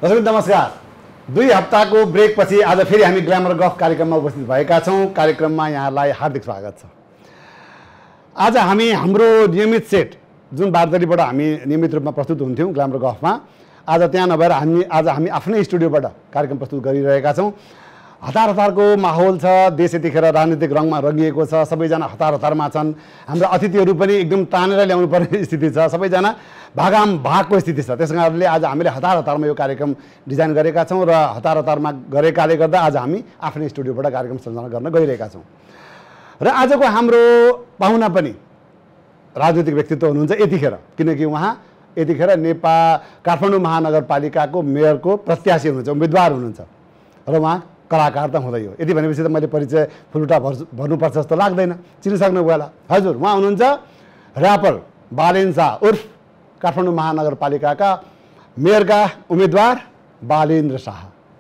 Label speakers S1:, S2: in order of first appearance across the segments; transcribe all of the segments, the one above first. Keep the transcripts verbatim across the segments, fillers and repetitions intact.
S1: दर्शक नमस्कार। दुई हप्ताको ब्रेकपछि आज फेरि हामी ग्ल्यामर गफ कार्यक्रममा उपस्थित भएका छौँ। कार्यक्रममा यहाँलाई हार्दिक स्वागत छ। आज हामी हाम्रो नियमित सेट जुन बारदरीबाट हामी नियमित रूपमा प्रस्तुत हुन्थ्यौँ ग्ल्यामर गफमा, आज त्यहाँ नभएर हामी आज हामी आफ्नै स्टुडियोबाट कार्यक्रम प्रस्तुत गरिरहेका छौँ। हतार हतारको माहौल छ, देश यतिखेर राजनीतिक रङमा रङ्गिएको छ, सबैजना हतार हतारमा छन्। हाम्रो अतिथिहरू पनि एकदम तानेर ल्याउनु पर्ने स्थिति छ, सबैजना भागाम भागको स्थिति छ। त्यस कारणले आज हामीले हतार हतारमा यो कार्यक्रम डिजाइन गरेका छौँ र हतार हतारमा गरेकाले गर्दा आज हामी आफ्नै स्टुडियोबाट कार्यक्रम सञ्चालन गर्न गइरहेका छौँ। र आजको हाम्रो पाहुना पनि राजनीतिक व्यक्तित्व हुनुहुन्छ यतिखेर, किनकि उहाँ यतिखेर नेपाल काठमाडौँ महानगरपालिकाको मेयरको प्रत्याशी हुनुहुन्छ, उम्मेदवार हुनुहुन्छ र उहाँ कलाकार त हुँदै हो। यति भनेपछि त मैले परिचय फुलुटा भर् भन्नुपर्छ जस्तो लाग्दैन, चिनिसक्नु होला। हजुर, उहाँ हुनुहुन्छ ऱ्यापर बालेन शाह उर्फ काठमाडौँ महानगरपालिकाका मेयरका उम्मेदवार बालेन्द्र शाह।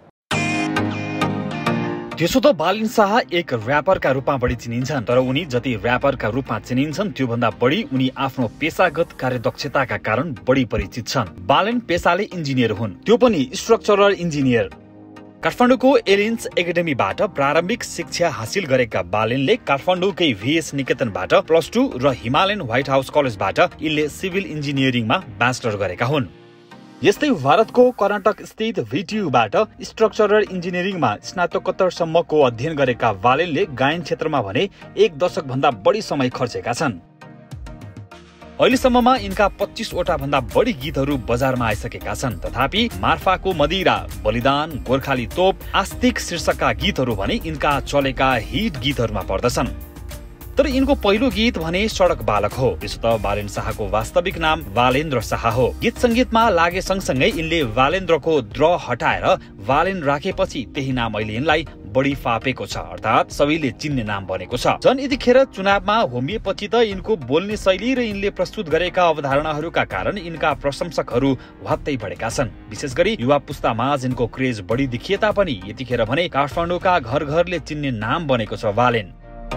S2: त्यसो त बालेन शाह एक ऱ्यापरका रूपमा बढी चिनिन्छन्, तर उनी जति ऱ्यापरका रूपमा चिनिन्छन् त्योभन्दा बढी उनी आफ्नो पेशागत कार्यदक्षताका कारण बढी परिचित छन्। बालेन पेशाले इन्जिनियर हुन्, त्यो पनि स्ट्रक्चरल इन्जिनियर। काठमाडौँको एलिन्स एकाडेमीबाट प्रारम्भिक शिक्षा हासिल गरेका बालेनले काठमाडौँकै भिएस निकेतनबाट प्लस टू र हिमालयन व्हाइट हाउस कलेजबाट यिनले सिभिल इन्जिनियरिङमा ब्याचलर गरेका हुन्। यस्तै भारतको कर्नाटक स्थित भिटियुबाट स्ट्रक्चरल इन्जिनियरिङमा स्नातकोत्तरसम्मको अध्ययन गरेका बालेनले गायन क्षेत्रमा भने एक दशक भन्दा बढी समय खर्चेका छन्। अहिलेसम्ममा यिनका पच्चीसवटा भन्दा बढी गीतहरू बजारमा आइसकेका छन्। तथापि मार्फाको मदिरा, बलिदान, गोर्खाली तोप, आस्तिक शीर्षकका गीतहरू भने यिनका चलेका हिट गीतहरूमा पर्दछन्। तर यिनको पहिलो गीत भने सडक बालक हो। त्यसो त बालेन शाहको वास्तविक नाम बालेन्द्र शाह हो। गीत संगीतमा लागे सँगसँगै यिनले बालेन्द्रको द्र हटाएर बालेन राखेपछि त्यही नाम अहिले यिनलाई बढी फापेको छ, अर्थात् सबैले चिन्ने नाम बनेको छ। झन् यतिखेर चुनावमा होमिएपछि त यिनको बोल्ने शैली र यिनले प्रस्तुत गरेका अवधारणाहरूका कारण यिनका प्रशंसकहरू वात्तै बढेका छन्। विशेष गरी युवा पुस्तामाझ यिनको क्रेज बढी देखिए तापनि यतिखेर भने काठमाडौँका घर घरले चिन्ने नाम बनेको छ बालेन।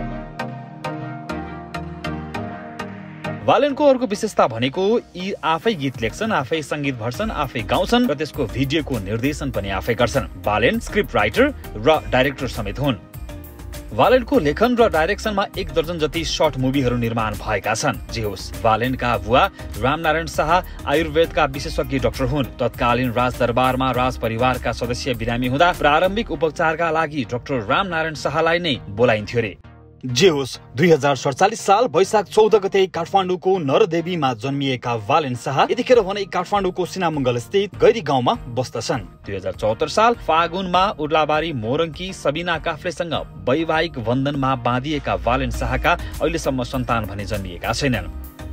S2: बालेनको अर्को विशेषता भनेको यी आफै गीत लेख्छन्, आफै संगीत भर्छन्, आफै गाउँछन् र त्यसको भिडियोको निर्देशन पनि आफै गर्छन्। बालेन स्क्रिप्ट राइटर र डाइरेक्टर समेत हुन्। बालेनको लेखन र डाइरेक्सनमा एक दर्जन जति सर्ट मुभीहरू निर्माण भएका छन्। जे होस्, बालेनका बुवा रामनारायण शाह आयुर्वेदका विशेषज्ञ डाक्टर हुन्। तत्कालीन राजदरबारमा राज परिवारका सदस्य बिरामी हुँदा प्रारम्भिक उपचारका लागि डाक्टर रामनारायण शाहलाई नै बोलाइन्थ्यो रे। जे होस्, दुई हजार सडचालिस साल वैशाख चौध गते काठमाडौँको नरदेवीमा जन्मिएका बालेन शाह यतिखेर भने काठमाडौँको सिनामङ्गल स्थित गैरी गाउँमा बस्दछन्। दुई हजार चौहत्तर साल फागुनमा उर्लाबारी मोरङ्की सबिना काफ्लेसँग वैवाहिक बन्धनमा बाँधिएका बालेन शाहका अहिलेसम्म सन्तान भने जन्मिएका छैनन्।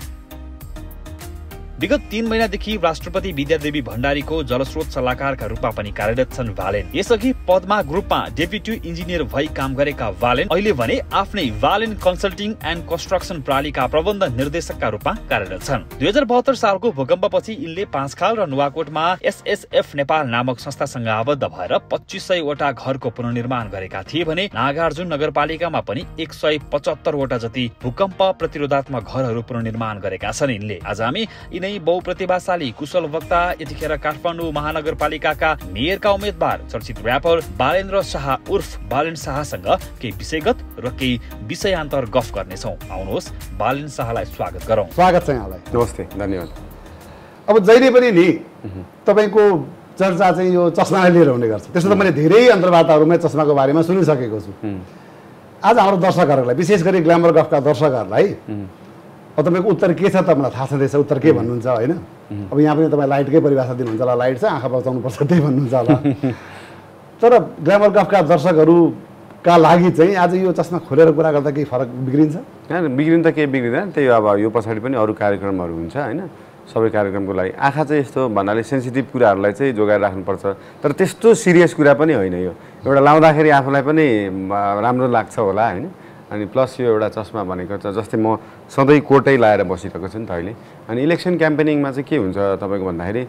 S2: विगत तीन महिनादेखि राष्ट्रपति विद्यादेवी भण्डारीको जलस्रोत सल्लाहकारका रूपमा पनि कार्यरत छन् बालेन। यसअघि पद्मा ग्रुपमा डेप्युटी इन्जिनियर भई काम गरेका बालेन अहिले भने आफ्नै बालेन कन्सल्टिङ एन्ड कन्स्ट्रक्सन प्रणालीका प्रबन्ध निर्देशकका रूपमा कार्यरत छन्। दुई हजार बहत्तर सालको भूकम्पपछि यिनले पाँचखाल र नुवाकोटमा एसएसएफ नेपाल नामक संस्थासँग आबद्ध भएर पच्चीस सयवटा घरको पुनर्निर्माण गरेका थिए भने नागार्जुन नगरपालिकामा पनि एक सय पचहत्तरवटा जति भूकम्प प्रतिरोधात्मक घरहरू पुनर्निर्माण गरेका छन् यिनले। आज हामी यिनै बहुप्रतिभाशाली कुशल वक्ता यतिखेर काठमाडौँ महानगरपालिकाका मेयरका उम्मेदवार चर्चित ऱ्यापर बालेन्द्र शाह उर्फ बालेन शाहसँग केही विषयगत र केही विषयान्तर गफ गर्नेछौँ। आउनुहोस् बालेन शाहलाई स्वागत गरौँ।
S1: स्वागत छ यहाँलाई।
S3: नमस्ते, धन्यवाद।
S1: अब जहिले पनि नि तपाईँको चर्चा चाहिँ यो चस्मालाई लिएर हुने गर्छ। त्यसो त मैले धेरै अन्तर्वार्ताहरूमा चस्माको बारेमा सुनिसकेको छु। आज हाम्रो दर्शकहरूलाई, विशेष गरी ग्ल्यामर गफका दर्शकहरूलाई अब तपाईँको उत्तर के छ त मलाई थाहा छँदैछ, उत्तर के भन्नुहुन्छ होइन। अब यहाँ पनि तपाईँ लाइटकै परिभाषा दिनुहुन्छ होला, लाइट छ आँखा बचाउनुपर्छ त्यही भन्नुहुन्छ होला। तर ग्ल्यामर गफका दर्शकहरूका लागि चाहिँ आज यो चस्मा खोलेर कुरा गर्दा केही फरक बिग्रिन्छ?
S3: बिग्रिनु त केही बिग्रिँदैन, त्यही अब यो पछाडि पनि अरू कार्यक्रमहरू हुन्छ होइन। सबै कार्यक्रमको लागि आँखा चाहिँ यस्तो भन्नाले सेन्सिटिभ कुराहरूलाई चाहिँ जोगाएर राख्नुपर्छ, तर त्यस्तो सिरियस कुरा पनि होइन। यो एउटा लाउँदाखेरि आफूलाई पनि राम्रो लाग्छ होला होइन। अनि प्लस यो एउटा चस्मा भनेको चाहिँ जस्तै म सधैँ कोटै लाएर बसिरहेको छु नि त अहिले। अनि इलेक्सन क्याम्पेनिङमा चाहिँ के हुन्छ तपाईँको भन्दाखेरि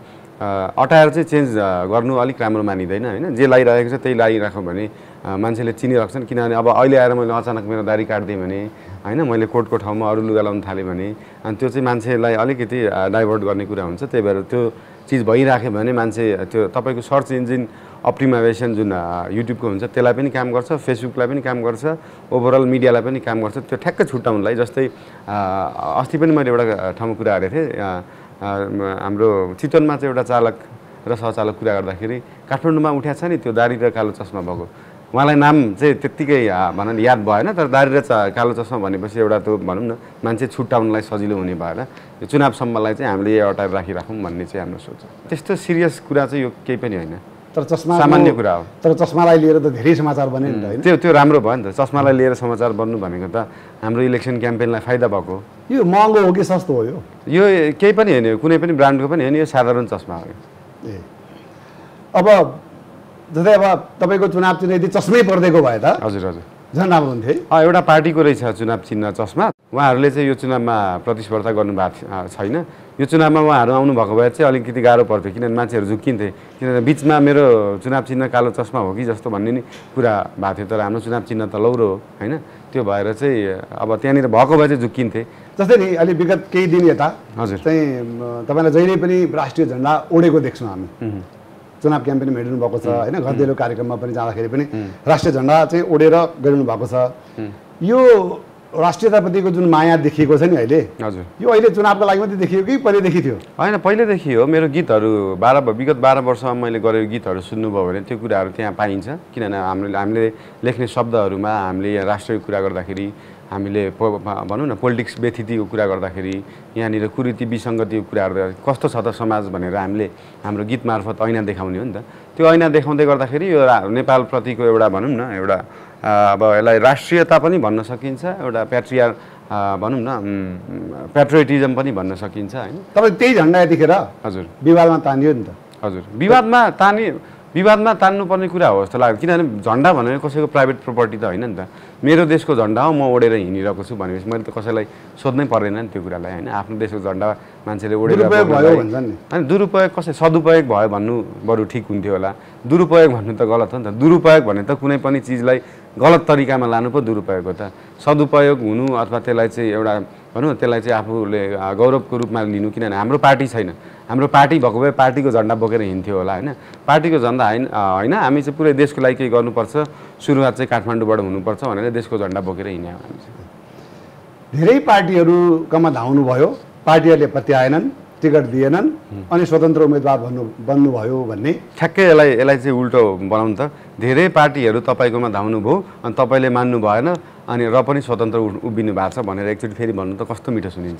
S3: अटायर चाहिँ चेन्ज गर्नु अलिक राम्रो मानिँदैन होइन जे लगाइरहेको छ त्यही लगाइराखौँ भने मान्छेले चिनिराख्छन् किनभने अब अहिले आएर मैले अचानक मेरो दारी काटिदिएँ भने होइन मैले कोटको ठाउँमा अरू लुगा लाउन थालेँ भने अनि त्यो चाहिँ मान्छेलाई अलिकति डाइभर्ट गर्ने कुरा हुन्छ त्यही भएर त्यो चिज भइराख्यो भने मान्छे त्यो तपाईँको सर्च इन्जिन अप्टिमाइजेसन जुन युट्युबको हुन्छ त्यसलाई पनि काम गर्छ फेसबुकलाई पनि काम गर्छ ओभरअल मिडियालाई पनि काम गर्छ त्यो ठ्याक्कै छुट्याउनलाई जस्तै अस्ति पनि मैले एउटा ठाउँमा कुरा गरेको थिएँ हाम्रो चितवनमा चाहिँ एउटा चालक र सहचालक कुरा गर्दाखेरि काठमाडौँमा उठ्या छ नि त्यो दारी र कालो चस्मा भएको उहाँलाई नाम चाहिँ त्यत्तिकै भनौँ न याद भएन तर दारी र कालो चस्मा भनेपछि एउटा त्यो भनौँ न मान्छे छुट्याउनलाई सजिलो हुने भएर यो चुनावसम्मलाई चाहिँ हामीले अटायर राखिराखौँ भन्ने चाहिँ हाम्रो सोच त्यस्तो सिरियस कुरा चाहिँ यो केही पनि होइन
S1: तर चस्मा
S3: सामान्य कुरा हो
S1: तर चस्मालाई लिएर त धेरै समाचार बने नि त होइन
S3: त्यो त्यो राम्रो भयो नि त चस्मालाई लिएर समाचार बन्नु भनेको त हाम्रो इलेक्सन क्याम्पेनलाई फाइदा भएको
S1: यो महँगो हो कि सस्तो हो यो
S3: यो केही पनि होइन कुनै पनि ब्रान्डको पनि होइन यो साधारण चस्मा हो
S1: ए अब जस्तै अब तपाईँको चुनाव चिन्ह यदि चस्मै पर्देको भए त
S3: हजुर हजुर
S1: झन् राम्रो हुन्थ्यो
S3: अँ एउटा पार्टीको रहेछ चुनाव चिन्ह चस्मा उहाँहरूले चाहिँ यो चुनावमा प्रतिस्पर्धा गर्नुभएको छैन यो चुनावमा उहाँहरू आउनुभएको भए चाहिँ अलिकति गाह्रो पर्थ्यो किनभने मान्छेहरू झुक्किन्थे किनभने बिचमा मेरो चुनाव चिन्ह कालो चस्मा हो कि जस्तो भन्ने नि कुरा भएको थियो तर हाम्रो चुनाव चिन्ह त लौरो हो होइन त्यो भएर चाहिँ अब त्यहाँनिर भएको भए चाहिँ झुक्किन्थे
S1: जस्तै नि अहिले विगत केही दिन यता
S3: हजुर
S1: चाहिँ तपाईँलाई जहिले पनि राष्ट्रिय झन्डा ओढेको देख्छौँ हामी चुनाव क्याम्पेनमा हिँड्नु भएको छ होइन घरदैलो कार्यक्रममा पनि जाँदाखेरि पनि राष्ट्रिय झन्डा चाहिँ ओढेर गरिनु भएको छ यो राष्ट्रियताप्रतिको जुन माया देखिएको छ नि अहिले
S3: हजुर
S1: यो अहिले चुनावको लागि मात्रै देखियो कि पहिलेदेखि थियो
S3: होइन पहिलेदेखि हो मेरो गीतहरू बाह्र विगत बाह्र वर्षमा मैले गरेको गीतहरू सुन्नुभयो भने त्यो कुराहरू त्यहाँ पाइन्छ किनभने हामीले हामीले लेख्ने शब्दहरूमा हामीले राष्ट्रिय कुरा गर्दाखेरि हामीले भनौँ न पोलिटिक्स व्यथितिको कुरा गर्दाखेरि यहाँनिर कुरीति विसङ्गतिको कुराहरू कस्तो छ त समाज भनेर हामीले हाम्रो गीत मार्फत ऐना देखाउने हो नि त त्यो ऐना देखाउँदै गर्दाखेरि यो नेपालप्रतिको एउटा भनौँ न एउटा अब यसलाई राष्ट्रियता पनि भन्न सकिन्छ एउटा प्याट्रिया भनौँ न प्याट्रियोटिजम पनि भन्न सकिन्छ होइन
S1: तपाईँ त्यही झन्डा यतिखेर
S3: हजुर
S1: विवादमा तानियो नि त
S3: हजुर विवादमा तानि विवादमा तान्नुपर्ने कुरा हो जस्तो लाग्यो किनभने झन्डा भनेर कसैको प्राइभेट प्रपर्टी त होइन नि त मेरो देशको झन्डा हो म ओढेर हिँडिरहेको छु भनेपछि मैले त कसैलाई सोध्नै पर्दैन नि त्यो कुरालाई होइन आफ्नो देशको झन्डा मान्छेले ओढेर होइन दुरुपयोग कसै सदुपयोग भयो भन्नु बरु ठिक हुन्थ्यो होला दुरुपयोग भन्नु त गलत हो नि त दुरुपयोग भने त कुनै पनि चिजलाई गलत तरिकामा लानु पो दुरुपयोग हो त सदुपयोग हुनु अथवा त्यसलाई चाहिँ एउटा भनौँ न त्यसलाई चाहिँ आफूले गौरवको रूपमा लिनु किनभने हाम्रो पार्टी छैन हाम्रो पार्टी भएको भए पार्टीको झन्डा बोकेर हिँड्थ्यो होला होइन पार्टीको झन्डा होइन होइन हामी चाहिँ पुरै देशको लागि केही गर्नुपर्छ सुरुवात चाहिँ काठमाडौँबाट हुनुपर्छ भनेर देशको झन्डा बोकेर हिँड्यौँ हामी चाहिँ
S1: धेरै पार्टीहरूकोमा धाउनु भयो पार्टीहरूले पत्याएनन् टिकट दिएनन् अनि स्वतन्त्र उम्मेदवार भन्नु बन्नुभयो भन्ने
S3: ठ्याक्कै यसलाई यसलाई चाहिँ उल्टो बनाउनु त धेरै पार्टीहरू तपाईँकोमा धाउनु भयो अनि तपाईँले मान्नु भएन अनि र पनि स्वतन्त्र उभिनु भएको छ भनेर एकचोटि फेरि भन्नु त कस्तो मिठो सुनिन्छ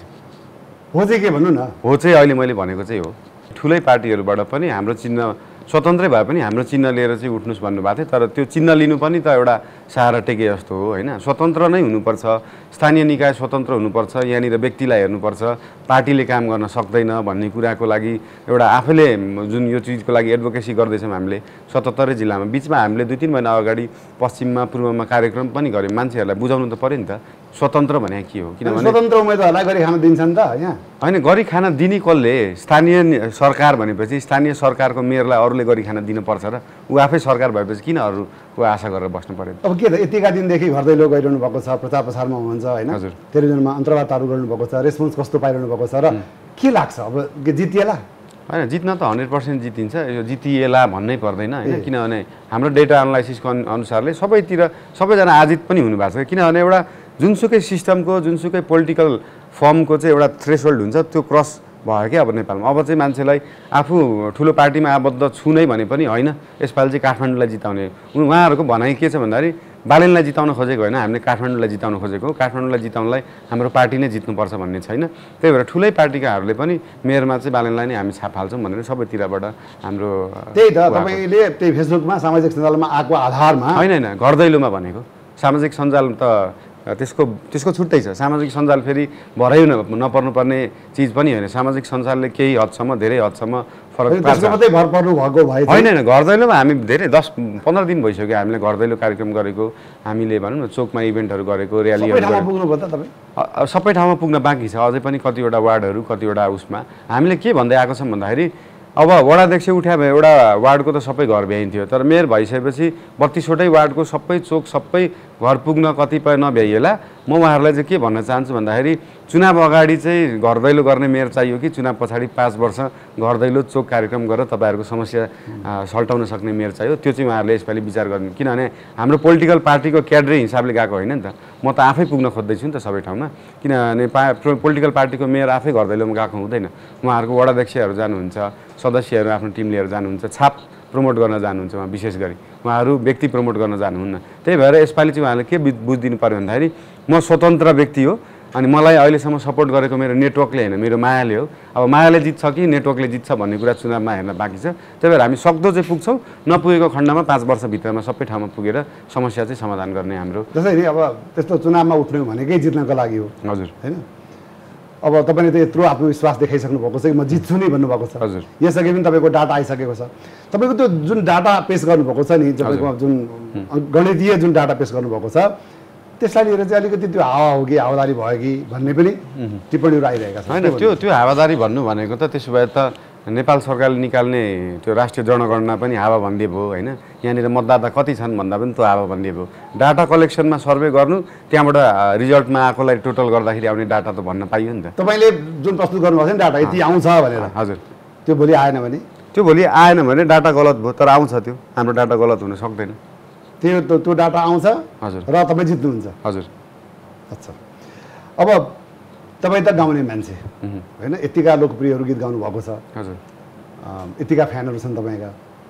S1: हो चाहिँ के भन्नु न
S3: हो चाहिँ अहिले मैले भनेको चाहिँ हो ठुलै पार्टीहरूबाट पनि हाम्रो चिन्ह स्वतन्त्रै भए पनि हाम्रो चिन्ह लिएर चाहिँ उठ्नुहोस् भन्नुभएको थियो तर त्यो चिन्ह लिनु पनि त एउटा सहारा टेके जस्तो हो होइन स्वतन्त्र नै हुनुपर्छ स्थानीय निकाय स्वतन्त्र हुनुपर्छ यहाँनिर व्यक्तिलाई हेर्नुपर्छ पार्टीले काम गर्न सक्दैन भन्ने कुराको लागि एउटा आफैले जुन यो चिजको लागि एडभोकेसी गर्दैछौँ हामीले सतहत्तरै जिल्लामा बिचमा हामीले दुई तिन महिना अगाडि पश्चिममा पूर्वमा कार्यक्रम पनि गऱ्यौँ मान्छेहरूलाई बुझाउनु त पऱ्यो नि त स्वतन्त्र भने के हो किनभने
S1: स्वतन्त्र उम्मेदवारलाई गरी खान दिन्छन् त यहाँ
S3: होइन गरी खान दिने कसले स्थानीय सरकार भनेपछि स्थानीय सरकारको मेयरलाई अरूले गरी खान दिनुपर्छ र ऊ आफै सरकार भएपछि किन अरूको आशा गरेर बस्नु पर्यो
S1: अब के त यतिका दिनदेखि घरदैलो गरिरहनु भएको छ प्रचार प्रसारमा हुनुहुन्छ होइन
S3: हजुर
S1: टेलिभिजनमा अन्तर्वार्ताहरू गर्नुभएको छ रेस्पोन्स कस्तो पाइरहनु भएको छ र के लाग्छ अब जितिएला
S3: होइन जित्न त हन्ड्रेड पर्सेन्ट जितिन्छ यो जितिएला भन्नै पर्दैन होइन किनभने हाम्रो डेटा एनालाइसिसको अनुसारले सबैतिर सबैजना आजित पनि हुनुभएको छ किनभने एउटा जुनसुकै सिस्टमको जुनसुकै पोलिटिकल फर्मको चाहिँ एउटा थ्रेसहोल्ड हुन्छ त्यो क्रस भयो क्या अब नेपालमा अब चाहिँ मान्छेलाई आफू ठुलो पार्टीमा आबद्ध छु नै भने पनि होइन यसपालि चाहिँ काठमाडौँलाई जिताउने उहाँहरूको भनाइ के छ भन्दाखेरि बालेनलाई जिताउन खोजेको होइन हामीले काठमाडौँलाई जिताउन खोजेको काठमाडौँलाई जिताउनलाई हाम्रो पार्टी नै जित्नुपर्छ भन्ने छैन त्यही भएर ठुलै पार्टीकाहरूले पनि मेयरमा चाहिँ बालेनलाई नै हामी छाप हाल्छौँ भनेर सबैतिरबाट हाम्रो
S1: त्यही त तपाईँले त्यही फेसबुकमा सामाजिक सञ्जालमा आएको आधारमा
S3: होइन होइन घरदैलोमा भनेको सामाजिक सञ्जाल त त्यसको त्यसको छुट्टै छ सामाजिक सञ्जाल फेरि भरै नपर्नुपर्ने चिज पनि होइन सामाजिक सञ्जालले केही हदसम्म धेरै हदसम्म फरक पार्छ
S1: भर पर्नु भएको भए
S3: होइन होइन घरदैलोमा हामी धेरै दस पन्ध्र दिन भइसक्यो हामीले घरदैलो कार्यक्रम गरेको हामीले भनौँ न चोकमा इभेन्टहरू गरेको र्यालीहरू सबै ठाउँमा पुग्न बाँकी छ अझै पनि कतिवटा वार्डहरू कतिवटा उसमा हामीले के भन्दै आएको छौँ भन्दाखेरि अब वडाध्यक्ष उठ्या भए एउटा वार्डको त सबै घर भ्याइन्थ्यो तर मेयर भइसकेपछि बत्तीसवटै वार्डको सबै चोक सबै घर पुग्न कतिपय नभ्याइएला म उहाँहरूलाई चाहिँ के भन्न चाहन्छु भन्दाखेरि चुनाव अगाडि चाहिँ घर दैलो गर्ने मेयर चाहियो कि चुनाव पछाडि पाँच वर्ष घर दैलो चोक कार्यक्रम गरेर तपाईँहरूको समस्या सल्टाउन सक्ने मेयर चाहियो त्यो चाहिँ उहाँहरूले यसपालि विचार गर्ने किनभने हाम्रो पोलिटिकल पार्टीको क्याडरे हिसाबले गएको होइन नि त म त आफै पुग्न खोज्दैछु नि त सबै ठाउँमा किनभने पा पोलिटिकल पार्टीको मेयर आफै घर दैलोमा गएको हुँदैन उहाँहरूको वडाध्यक्षहरू जानुहुन्छ सदस्यहरू आफ्नो टिम लिएर जानुहुन्छ छाप प्रमोट गर्न जानुहुन्छ उहाँ विशेष गरी उहाँहरू व्यक्ति प्रमोट गर्न जानुहुन्न त्यही भएर यसपालि चाहिँ उहाँले के बुझिदिनु पर्यो भन्दाखेरि म स्वतन्त्र व्यक्ति हो अनि मलाई अहिलेसम्म सपोर्ट गरेको मेरो नेटवर्कले होइन मेरो मायाले हो अब मायाले जित्छ कि नेटवर्कले जित्छ भन्ने कुरा चुनावमा हेर्न बाँकी छ त्यही भएर हामी सक्दो चाहिँ पुग्छौँ नपुगेको खण्डमा पाँच वर्षभित्रमा सबै ठाउँमा पुगेर समस्या चाहिँ समाधान गर्ने हाम्रो
S1: जसरी अब त्यस्तो चुनावमा उठ्नु भनेकै जित्नको लागि हो
S3: हजुर
S1: होइन अब तपाईँले त यत्रो आत्मविश्वास देखाइसक्नु भएको छ कि म जित्छु नि भन्नुभएको छ
S3: हजुर
S1: यसअघि पनि तपाईँको डाटा आइसकेको छ तपाईँको त्यो जुन डाटा पेस गर्नुभएको छ नि तपाईँको जुन गणितीय जुन डाटा पेस गर्नुभएको छ त्यसलाई लिएर चाहिँ अलिकति त्यो हावा हो कि हावादारी भयो कि भन्ने पनि टिप्पणीहरू आइरहेका छन्
S3: होइन त्यो त्यो हावादारी भन्नु भनेको त त्यसो भए त नेपाल सरकारले निकाल्ने त्यो राष्ट्रिय जनगणना पनि हावाबन्दी भयो होइन यहाँनिर मतदाता कति छन् भन्दा पनि त्यो हावाबन्दी भयो डाटा कलेक्सनमा सर्वे गर्नु त्यहाँबाट रिजल्टमा आएकोलाई टोटल गर्दाखेरि आउने डाटा त भन्न पाइयो नि त
S1: तपाईँले जुन प्रस्तुत गर्नुभएको छ नि डाटा यति आउँछ भनेर
S3: हजुर
S1: त्यो भोलि आएन भने
S3: त्यो भोलि आएन भने डाटा गलत भयो तर आउँछ त्यो हाम्रो डाटा गलत हुन सक्दैन
S1: त्यो त्यो डाटा आउँछ
S3: हजुर
S1: र तपाईँ जित्नुहुन्छ
S3: हजुर
S1: अच्छा अब तपाईँ त गाउने मान्छे होइन यतिका लोकप्रियहरू गीत गाउनु भएको छ
S3: हजुर
S1: यतिका फ्यानहरू छन् तपाईँका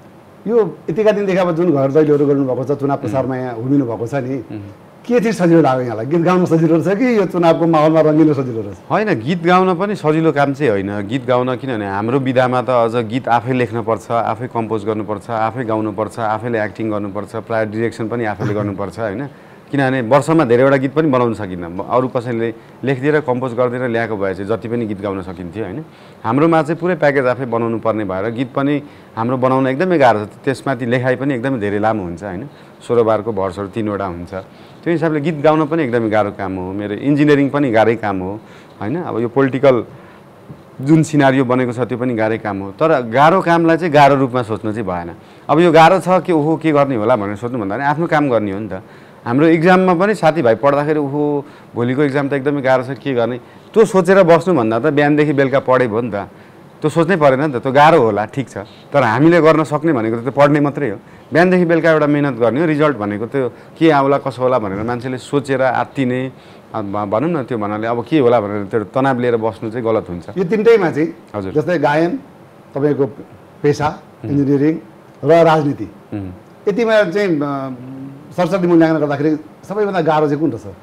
S1: यो यतिका दिनदेखि अब जुन घर दैलोहरू गर्नुभएको छ चुनाव प्रचारमा यहाँ हुमिनु भएको छ नि के चाहिँ सजिलो लाग्यो यहाँलाई गीत गाउनु सजिलो रहेछ कि यो चुनावको माहौलमा रङ्गिनु सजिलो रहेछ
S3: होइन गीत गाउन पनि सजिलो काम चाहिँ होइन गीत गाउन किनभने हाम्रो विधामा त अझ गीत आफै लेख्नुपर्छ आफै कम्पोज गर्नुपर्छ आफै गाउनुपर्छ आफैले एक्टिङ गर्नुपर्छ प्रायः डिरेक्सन पनि आफैले गर्नुपर्छ होइन किनभने वर्षमा धेरैवटा गीत पनि बनाउन सकिन्न अरू कसैले लेखिदिएर कम्पोज गरिदिएर ल्याएको भए चाहिँ जति पनि गीत गाउन सकिन्थ्यो होइन हाम्रोमा चाहिँ पुरै प्याकेज आफै बनाउनु पर्ने भएर गीत पनि हाम्रो बनाउन एकदमै गाह्रो छ त्यसमाथि लेखाइ पनि एकदमै धेरै लामो हुन्छ होइन सोह्र बारको भर्सहरू तिनवटा हुन्छ त्यो हिसाबले गीत गाउन पनि एकदमै गाह्रो काम हो मेरो इन्जिनियरिङ पनि गाह्रै काम हो होइन अब यो पोलिटिकल जुन सिनारियो बनेको छ त्यो पनि गाह्रै काम हो तर गाह्रो कामलाई चाहिँ गाह्रो रूपमा सोच्नु चाहिँ भएन अब यो गाह्रो छ कि ओहो के गर्ने होला भनेर सोच्नु भन्दा पनि आफ्नो काम गर्ने हो नि त हाम्रो इक्जाममा पनि साथीभाइ पढ्दाखेरि ओहो भोलिको इक्जाम त एकदमै गाह्रो छ के गर्ने त्यो सोचेर बस्नुभन्दा त बिहानदेखि बेलुका पढे भयो नि त त्यो सोच्नै परेन नि त त्यो गाह्रो होला ठिक छ तर हामीले गर्न सक्ने भनेको त त्यो पढ्ने मात्रै हो बिहानदेखि बेलुका एउटा मिहिनेत गर्ने हो रिजल्ट भनेको त्यो के आउला कसो होला भनेर मान्छेले सोचेर आत्तिने भनौँ न त्यो भन्नाले अब के होला भनेर त्यो तनाव लिएर बस्नु चाहिँ गलत हुन्छ
S1: यो तिनटैमा चाहिँ
S3: हजुर
S1: जस्तै गायन तपाईँको पेसा इन्जिनियरिङ र राजनीति यतिमा चाहिँ सरस्वती मूल्याङ्कन गर्दाखेरि सबैभन्दा गाह्रो चाहिँ कुन रहेछ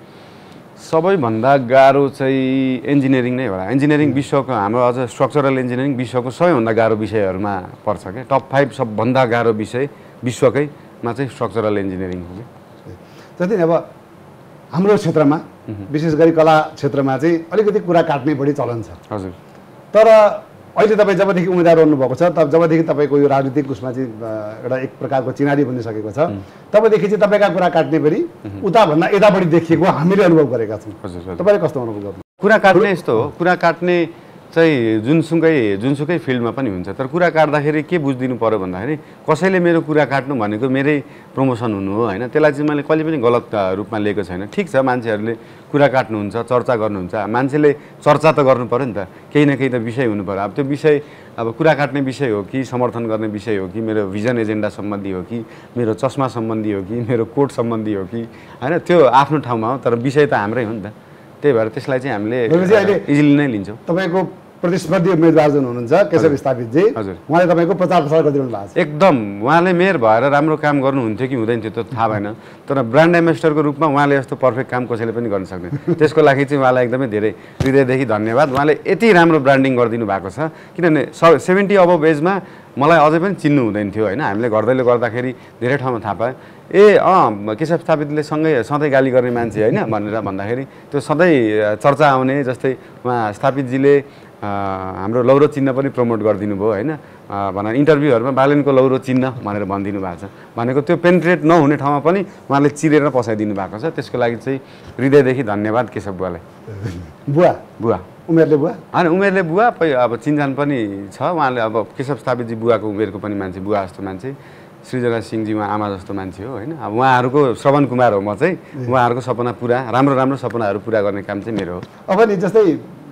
S3: सबैभन्दा गाह्रो चाहिँ इन्जिनियरिङ नै होला इन्जिनियरिङ विश्वको हाम्रो अझ स्ट्रक्चरल इन्जिनियरिङ विश्वको सबैभन्दा गाह्रो विषयहरूमा पर्छ क्या टप फाइभ सबभन्दा गाह्रो विषय विश्वकैमा चाहिँ स्ट्रक्चरल इन्जिनियरिङ हो क्या
S1: जति अब हाम्रो क्षेत्रमा विशेष गरी कला क्षेत्रमा चाहिँ अलिकति कुरा काट्ने बढी चलन छ
S3: हजुर
S1: तर अहिले तपाईँ जबदेखि उम्मेदवार रहनुभएको छ तब जबदेखि तपाईँको यो राजनीतिक उसमा चाहिँ एउटा एक प्रकारको चिनारी बनिसकेको छ तबदेखि चाहिँ तपाईँका कुरा काट्ने पनि उताभन्दा यता बढी देखिएको हामीले अनुभव गरेका छौँ तपाईँले कस्तो अनुभव गर्नु
S3: कुरा काट्ने यस्तो हो कुरा काट्ने चाहिँ जुनसुकै जुनसुकै फिल्डमा पनि हुन्छ तर कुरा काट्दाखेरि के बुझिदिनु पऱ्यो भन्दाखेरि कसैले मेरो कुरा काट्नु भनेको मेरै प्रमोसन हुनु हो होइन त्यसलाई चाहिँ मैले कहिले पनि गलत रूपमा लिएको छैन ठिक छ मान्छेहरूले कुरा काट्नुहुन्छ चर्चा गर्नुहुन्छ मान्छेले चर्चा त गर्नु पऱ्यो नि त केही न केही त विषय हुनु पऱ्यो अब त्यो विषय अब कुरा काट्ने विषय हो कि समर्थन गर्ने विषय हो कि मेरो भिजन एजेन्डा सम्बन्धी हो कि मेरो चस्मा सम्बन्धी हो कि मेरो कोट सम्बन्धी हो कि होइन त्यो आफ्नो ठाउँमा हो तर विषय त हाम्रै हो नि त त्यही भएर त्यसलाई चाहिँ हामीले इजिली नै लिन्छौँ
S1: तपाईँको प्रतिस्पर्धी उम्मेदवार जुन हुनुहुन्छ केशव स्थापितजी
S3: हजुर
S1: उहाँले तपाईँको प्रचार प्रसार गरिदिनु भएको छ
S3: एकदम उहाँले मेयर भएर राम्रो काम गर्नुहुन्थ्यो कि हुँदैन थियो त थाहा भएन तर ब्रान्ड एम्बेसडरको रूपमा उहाँले जस्तो पर्फेक्ट काम कसैले पनि गर्न सक्दैन त्यसको लागि चाहिँ उहाँलाई एकदमै धेरै हृदयदेखि धन्यवाद उहाँले यति राम्रो ब्रान्डिङ गरिदिनु भएको छ किनभने स सेभेन्टी अबभ एजमा मलाई अझै पनि चिन्नु हुँदैन थियो होइन हामीले गर्दैले गर्दाखेरि धेरै ठाउँमा थाहा पाएँ ए अँ केशव स्थापितले सँगै सधैँ गाली गर्ने मान्छे होइन भनेर भन्दाखेरि त्यो सधैँ चर्चा आउने जस्तै उहाँ स्थापितजीले हाम्रो लौरो चिन्ह पनि प्रमोट गरिदिनु भयो होइन भन इन्टरभ्यूहरूमा बालेनको लौरो चिन्ह भनेर भनिदिनु भएको छ भनेको त्यो पेन्ट्रेट नहुने ठाउँमा पनि उहाँले चिरेर पसाइदिनु भएको छ त्यसको लागि चाहिँ हृदयदेखि धन्यवाद केशव बुवालाई
S1: बुवा
S3: बुवा
S1: उमेरले बुवा
S3: होइन उमेरले बुवा अब चिन्जान पनि छ उहाँले अब केशव स्थापितजी बुवाको उमेरको पनि मान्छे बुवा जस्तो मान्छे सृजना सिंहजी उहाँ आमा जस्तो मान्छे हो होइन अब उहाँहरूको श्रवण कुमार हो म चाहिँ उहाँहरूको सपना पुरा राम्रो राम्रो सपनाहरू पुरा गर्ने काम चाहिँ मेरो हो
S1: अब नि जस्तै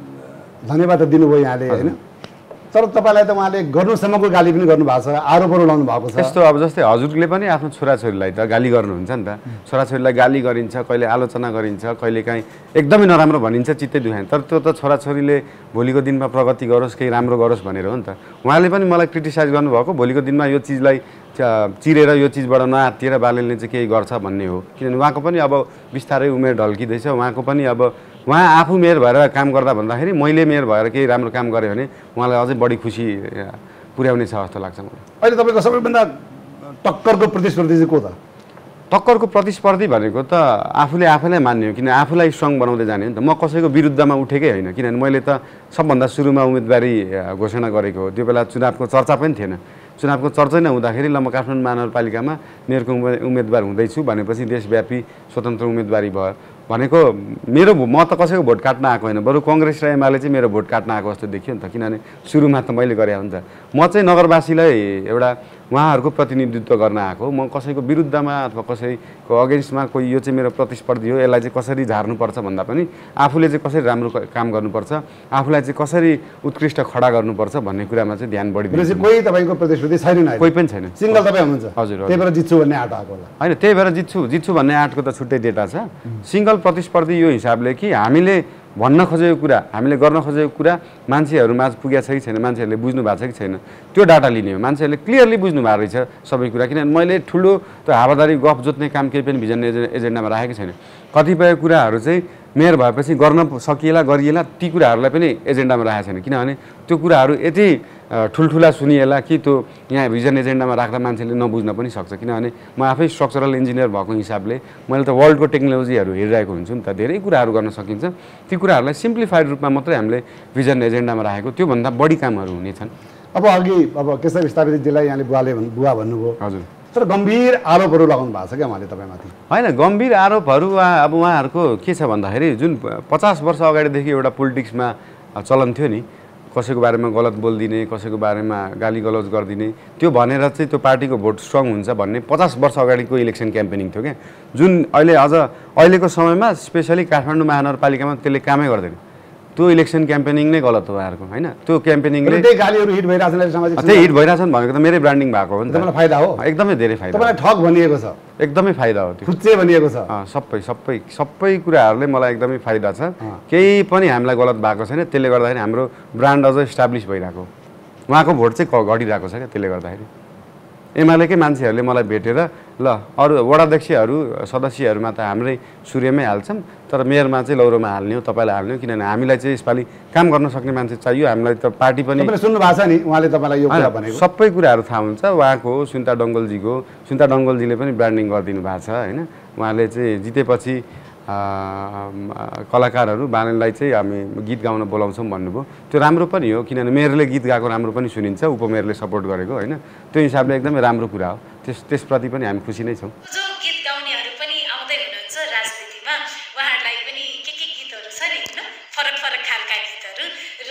S1: धन्यवाद दिनुभयो यहाँले होइन तर तपाईँलाई त उहाँले गर्नुसम्मको गाली पनि गर्नुभएको छ आरोपहरू लाउनु भएको छ
S3: यस्तो अब जस्तै हजुरले पनि आफ्नो छोराछोरीलाई त गाली गर्नुहुन्छ नि त छोराछोरीलाई गाली गरिन्छ कहिले आलोचना गरिन्छ कहिले काहीँ एकदमै नराम्रो भनिन्छ चित्तै दुखाइ तर त्यो त छोराछोरीले भोलिको दिनमा प्रगति गरोस् केही राम्रो गरोस् भनेर हो नि त उहाँले पनि मलाई क्रिटिसाइज गर्नुभएको भोलिको दिनमा यो चिजलाई चिरेर यो चिजबाट नआत्तिएर बालेनले चाहिँ केही गर्छ भन्ने हो किनभने उहाँको पनि अब बिस्तारै उमेर ढल्किँदैछ उहाँको पनि अब उहाँ आफू मेयर भएर काम गर्दा भन्दाखेरि मैले मेयर भएर केही राम्रो काम गरेँ भने उहाँलाई अझै बढी खुसी पुर्याउने छ जस्तो लाग्छ मलाई
S1: अहिले तपाईँको सबैभन्दा टक्करको प्रतिस्पर्धी चाहिँ को त
S3: टक्करको प्रतिस्पर्धी भनेको त आफूले आफैलाई मान्ने हो किन आफूलाई स्ट्रङ बनाउँदै जाने हो नि त म कसैको विरुद्धमा उठेकै होइन किनभने मैले त सबभन्दा सुरुमा उम्मेदवारी घोषणा गरेको हो त्यो बेला चुनावको चर्चा पनि थिएन चुनावको चर्चा नै हुँदाखेरि ल म काठमाडौँ महानगरपालिकामा मेयरको उम्मेदवार हुँदैछु भनेपछि देशव्यापी स्वतन्त्र उम्मेदवारी भयो भनेको मेरो म त कसैको भोट काट्न आएको होइन बरु कङ्ग्रेस र एमाले चाहिँ मेरो भोट काट्न आएको जस्तो देखियो नि त किनभने सुरुमा त मैले गरेँ हो नि त म चाहिँ नगरवासीलाई एउटा उहाँहरूको प्रतिनिधित्व गर्न आएको म कसैको विरुद्धमा अथवा कसैको अगेन्स्टमा कोही यो चाहिँ मेरो प्रतिस्पर्धी हो यसलाई चाहिँ कसरी झार्नुपर्छ भन्दा पनि आफूले चाहिँ कसरी राम्रो काम गर्नुपर्छ आफूलाई चाहिँ कसरी उत्कृष्ट खडा गर्नुपर्छ भन्ने कुरामा चाहिँ ध्यान बढी दिन्छ
S1: कोही तपाईँको प्रतिस्पर्धी छैन
S3: कोही पनि छैन
S1: सिङ्गल तपाईँ हुनुहुन्छ
S3: हजुर
S1: त्यही भएर जित्छु भन्ने आँट आएको होला
S3: होइन त्यही भएर जित्छु जित्छु भन्ने आँटको त छुट्टै डेटा छ सिङ्गल प्रतिस्पर्धी यो हिसाबले कि हामीले भन्न खोजेको कुरा हामीले गर्न खोजेको कुरा मान्छेहरूमाझ पुगेको छ कि छैन मान्छेहरूले बुझ्नु भएको छ कि छैन त्यो डाटा लिने हो मान्छेहरूले क्लियरली बुझ्नु भएको रहेछ सबै कुरा किनभने मैले ठुलो त्यो हावादारी गफ जोत्ने काम केही पनि भिजन एजेन्डामा राखेको छैन कतिपय कुराहरू चाहिँ मेयर भएपछि गर्न सकिएला गरिएला ती कुराहरूलाई पनि एजेन्डामा राखेको छैन किनभने त्यो कुराहरू यति ठुल्ठुला सुनिएला कि त्यो यहाँ भिजन एजेन्डामा राख्दा मान्छेले नबुझ्न पनि सक्छ किनभने म आफै स्ट्रक्चरल इन्जिनियर भएको हिसाबले मैले त वर्ल्डको टेक्नोलोजीहरू हेरिरहेको हुन्छु नि त धेरै कुराहरू गर्न सकिन्छ ती कुराहरूलाई सिम्प्लिफाइड रूपमा मात्रै हामीले भिजन एजेन्डामा राखेको त्योभन्दा बढी कामहरू हुनेछन्
S1: अब अघि अब केशव स्थापितजीलाई यहाँले बुवाले बुवा भन्नुभयो
S3: हजुर
S1: तर गम्भीर आरोपहरू लगाउनु भएको छ क्या उहाँले तपाईँमाथि
S3: होइन गम्भीर आरोपहरू अब उहाँहरूको के छ भन्दाखेरि जुन पचास वर्ष अगाडिदेखि एउटा पोलिटिक्समा चलन थियो नि कसैको बारेमा गलत बोलिदिने कसैको बारेमा गाली गलौज गरिदिने त्यो भनेर चाहिँ त्यो पार्टीको भोट स्ट्रङ हुन्छ भन्ने पचास वर्ष अगाडिको इलेक्सन क्याम्पेनिङ थियो क्या जुन अहिले अझ अहिलेको समयमा स्पेसली काठमाडौँ महानगरपालिकामा त्यसले कामै गर्दैन त्यो इलेक्सन क्याम्पेनिङ नै गलत हो उहाँहरूको होइन त्यो क्याम्पेनिङले
S1: त्यही गालीहरू हिट भइरहेछन् सामाजिक
S3: त्यही हिट भइरहेछन् भनेको त मेरै ब्रान्डिङ भएको हो नि त
S1: फाइदा हो
S3: एकदमै धेरै फाइदा
S1: तपाईँलाई ठग भनिएको छ
S3: एकदमै फाइदा हो त्यो
S1: खुच्चे भनिएको छ
S3: सबै सबै सबै कुराहरूले मलाई एकदमै फाइदा छ केही पनि हामीलाई गलत भएको छैन त्यसले गर्दाखेरि हाम्रो ब्रान्ड अझ इस्टाब्लिस भइरहेको उहाँको भोट चाहिँ घटिरहेको छ क्या त्यसले गर्दाखेरि एमालेकै मान्छेहरूले मलाई भेटेर ल अरू वडाध्यक्षहरू सदस्यहरूमा त हाम्रै सूर्यमै हाल्छन् तर मेयरमा चाहिँ लौरोमा हाल्ने हो तपाईँलाई हाल्ने हो किनभने हामीलाई चाहिँ यसपालि काम गर्न सक्ने मान्छे चाहियो हामीलाई त पार्टी पनि
S1: सुन्नु भएको छ नि उहाँले तपाईँलाई यो कुरा भनेको
S3: सबै कुराहरू थाहा हुन्छ उहाँको सुन्ता डङ्गलजीको सुन्ता डङ्गलजीले पनि ब्रान्डिङ गरिदिनु भएको छ होइन उहाँले चाहिँ जितेपछि कलाकारहरू बालेनलाई चाहिँ हामी गीत गाउन बोलाउँछौँ भन्नुभयो त्यो राम्रो पनि हो किनभने मेयरले गीत गाएको राम्रो पनि सुनिन्छ उपमेयरले सपोर्ट गरेको होइन त्यो हिसाबले एकदमै राम्रो कुरा हो त्यस त्यसप्रति पनि हामी खुसी नै छौँ
S4: जो गीत गाउनेहरू पनि आउँदै हुनुहुन्छ राजनीतिमा उहाँहरूलाई पनि के के गीतहरू छ नि होइन फरक फरक खालका गीतहरू र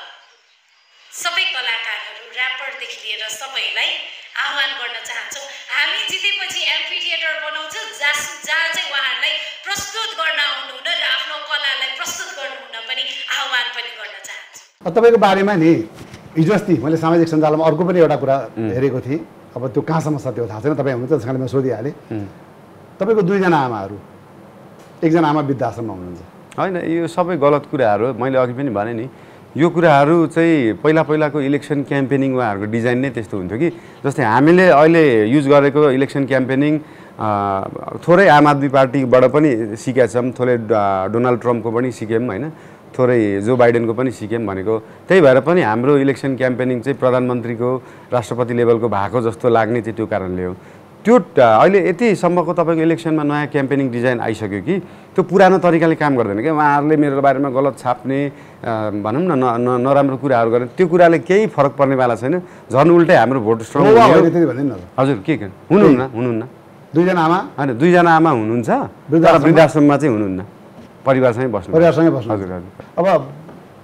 S4: सबै कलाकारहरू ऱ्यापरदेखि लिएर सबैलाई आह्वान गर्न चाहन्छौँ हामी जितेपछि एम्फी थिएटर बनाउँछौँ जहाँ जहाँ चाहिँ उहाँहरूलाई प्रस्तुत गर्न आउनुहुन र आफ्नो कलालाई प्रस्तुत गर्नुहुन पनि आह्वान पनि गर्न चाहन्छु
S1: तपाईँको बारेमा नि हिजो अस्ति मैले सामाजिक सञ्जालमा अर्को पनि एउटा कुरा हेरेको थिएँ अब त्यो कहाँसम्म सत्य हो थाहा छैन तपाईँ हुनुहुन्छ त्यस कारणले म सोधिहालेँ तपाईँको दुईजना आमाहरू एकजना आमा वृद्धाश्रममा हुनुहुन्छ
S3: होइन यो सबै गलत कुराहरू मैले अघि पनि भने नि यो कुराहरू चाहिँ पहिला पहिलाको इलेक्सन क्याम्पेनिङ उहाँहरूको डिजाइन नै त्यस्तो हुन्थ्यो कि जस्तै हामीले अहिले युज गरेको इलेक्सन क्याम्पेनिङ थोरै आम आदमी पार्टीबाट पनि सिकेका छौँ थोरै डोनाल्ड ट्रम्पको पनि सिक्यौँ होइन थोरै जो बाइडेनको पनि सिक्यौँ भनेको त्यही भएर पनि हाम्रो इलेक्सन क्याम्पेनिङ चाहिँ प्रधानमन्त्रीको राष्ट्रपति लेभलको भएको जस्तो लाग्ने चाहिँ त्यो कारणले हो त्यो अहिले यतिसम्मको तपाईँको इलेक्सनमा नयाँ क्याम्पेनिङ डिजाइन आइसक्यो कि त्यो पुरानो तरिकाले काम गर्दैन क्या उहाँहरूले मेरो बारेमा गलत छाप्ने भनौँ न नराम्रो कुराहरू गर्ने त्यो कुराले केही फरक पर्नेवाला छैन झन् उल्टै हाम्रो भोट स्ट्रङ हजुर के के हुनुहुन्न हुनुहुन्न
S1: दुईजना आमा
S3: होइन दुईजना आमा हुनुहुन्छ तर वृद्धाश्रममा चाहिँ हुनुहुन्न परिवारसँगै बस्नु
S1: परिवारसँगै बस्नु
S3: हजुर हजुर
S1: अब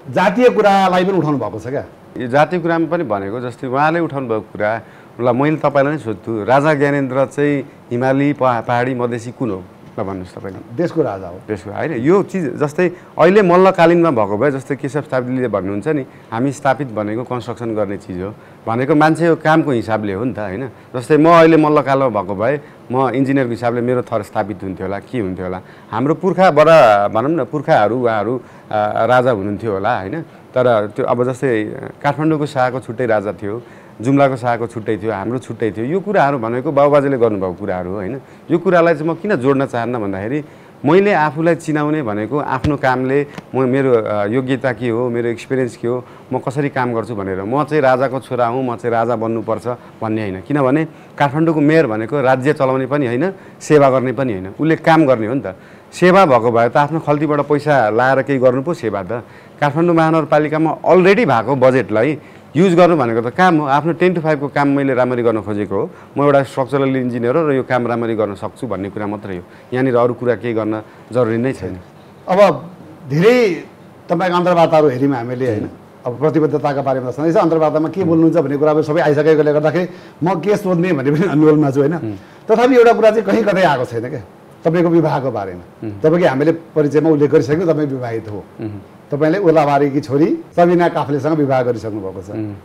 S1: जातीय कुरालाई पनि उठाउनु भएको छ क्या?
S3: यो जातीय कुरामा पनि भनेको जस्तै उहाँले उठाउनु भएको कुरा ल मैले तपाईँलाई नै सोध्छु, राजा ज्ञानेन्द्र चाहिँ हिमाली पहाडी मधेसी कुन हो ल भन्नुहोस् तपाईँले?
S1: देशको राजा हो।
S3: देशको होइन यो चिज जस्तै अहिले मल्लकालीनमा भएको भए जस्तै केशव स्थापितले भन्नुहुन्छ नि हामी स्थापित भनेको कन्स्ट्रक्सन गर्ने चिज हो भनेको मान्छे यो कामको हिसाबले हो नि त होइन। जस्तै म अहिले मल्लकालमा भएको भए म इन्जिनियरको हिसाबले मेरो थर स्थापित हुन्थ्यो होला के हुन्थ्यो होला। हाम्रो पुर्खाबाट भनौँ न पुर्खाहरू उहाँहरू राजा हुनुहुन्थ्यो होला होइन। तर त्यो अब जस्तै काठमाडौँको शाहको छुट्टै राजा थियो, जुम्लाको शाहको छुट्टै थियो, हाम्रो छुट्टै थियो। यो कुराहरू भनेको बाबुबाजेले गर्नुभएको कुराहरू हो होइन। यो कुरालाई चाहिँ म किन जोड्न चाहन्न भन्दाखेरि मैले आफूलाई चिनाउने भनेको आफ्नो कामले म मेरो योग्यता के हो, मेरो एक्सपिरियन्स के हो, म कसरी काम गर्छु भनेर। म चाहिँ राजाको छोरा हुँ, म चाहिँ राजा बन्नुपर्छ भन्ने होइन। किनभने काठमाडौँको मेयर भनेको राज्य चलाउने पनि होइन, सेवा गर्ने पनि होइन, उसले काम गर्ने हो नि त। सेवा भएको भए त आफ्नो खल्तीबाट पैसा लाएर केही गर्नु पो सेवा त। काठमाडौँ महानगरपालिकामा अलरेडी भएको बजेटलाई युज गर्नु भनेको त काम हो। आफ्नो टेन टु फाइभको काम मैले राम्ररी गर्न खोजेको हो। म एउटा स्ट्रक्चरल इन्जिनियर हो र यो काम राम्ररी गर्न सक्छु भन्ने कुरा मात्रै हो। यहाँनिर अरू कुरा केही गर्न जरुरी नै छैन।
S1: अब धेरै तपाईँको अन्तर्वार्ताहरू हेऱ्यौँ हामीले होइन। अब प्रतिबद्धताका बारेमा सुन्दैछ, अन्तर्वार्तामा के बोल्नुहुन्छ भन्ने कुराहरू सबै आइसकेकोले गर्दाखेरि म के सोध्ने भन्ने पनि अन्वलमा छु होइन। तथापि एउटा कुरा चाहिँ कहीँ कतै आएको छैन क्या तपाईँको विवाहको बारेमा। तपाईँको हामीले परिचयमा उल्लेख गरिसक्यौँ तपाईँ विवाहित हो। तपाईँले ओलाबारीकी छोरी सबिना काफ्लेसँग विवाह गरिसक्नु भएको छ।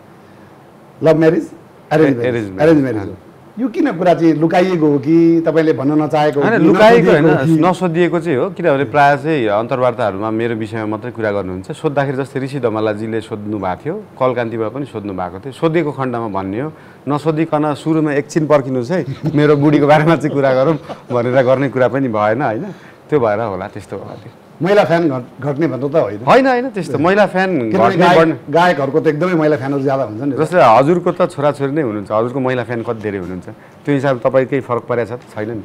S1: Love marriage arrange marriage arrange marriage हो। यो किन कुरा चाहिँ लुकाइएको हो कि तपाईँले भन्न नचाहेको?
S3: होइन लुकाइएको होइन, नसोधिएको चाहिँ हो। किनभने प्रायः चाहिँ अन्तर्वार्ताहरूमा मेरो विषयमा मात्रै कुरा गर्नुहुन्छ। सोद्धाखेरि जस्तै ऋषि धमलाजीले सोध्नु भएको थियो, कलकान्तिबाट पनि सोध्नु भएको थियो। सोधेको खण्डमा भन्ने हो, नसोधिकन सुरुमा एकछिन पर्खिनुहोस् है मेरो बुढीको बारेमा चाहिँ कुरा गरौँ भनेर गर्ने कुरा पनि भएन होइन। त्यो भएर होला, त्यस्तो होला। त्यो
S1: महिला फ्यान घट्ने भन्नु त होइन
S3: होइन होइन त्यस्तो महिला फ्यान
S1: गायकहरूको त एकदमै महिला फ्यानहरू ज्यादा हुन्छ नि।
S3: जस्तै हजुरको त छोराछोरी नै हुनुहुन्छ, हजुरको महिला फ्यान कति धेरै हुनुहुन्छ? त्यो हिसाबले तपाईँ केही फरक परेको छ छैन नि?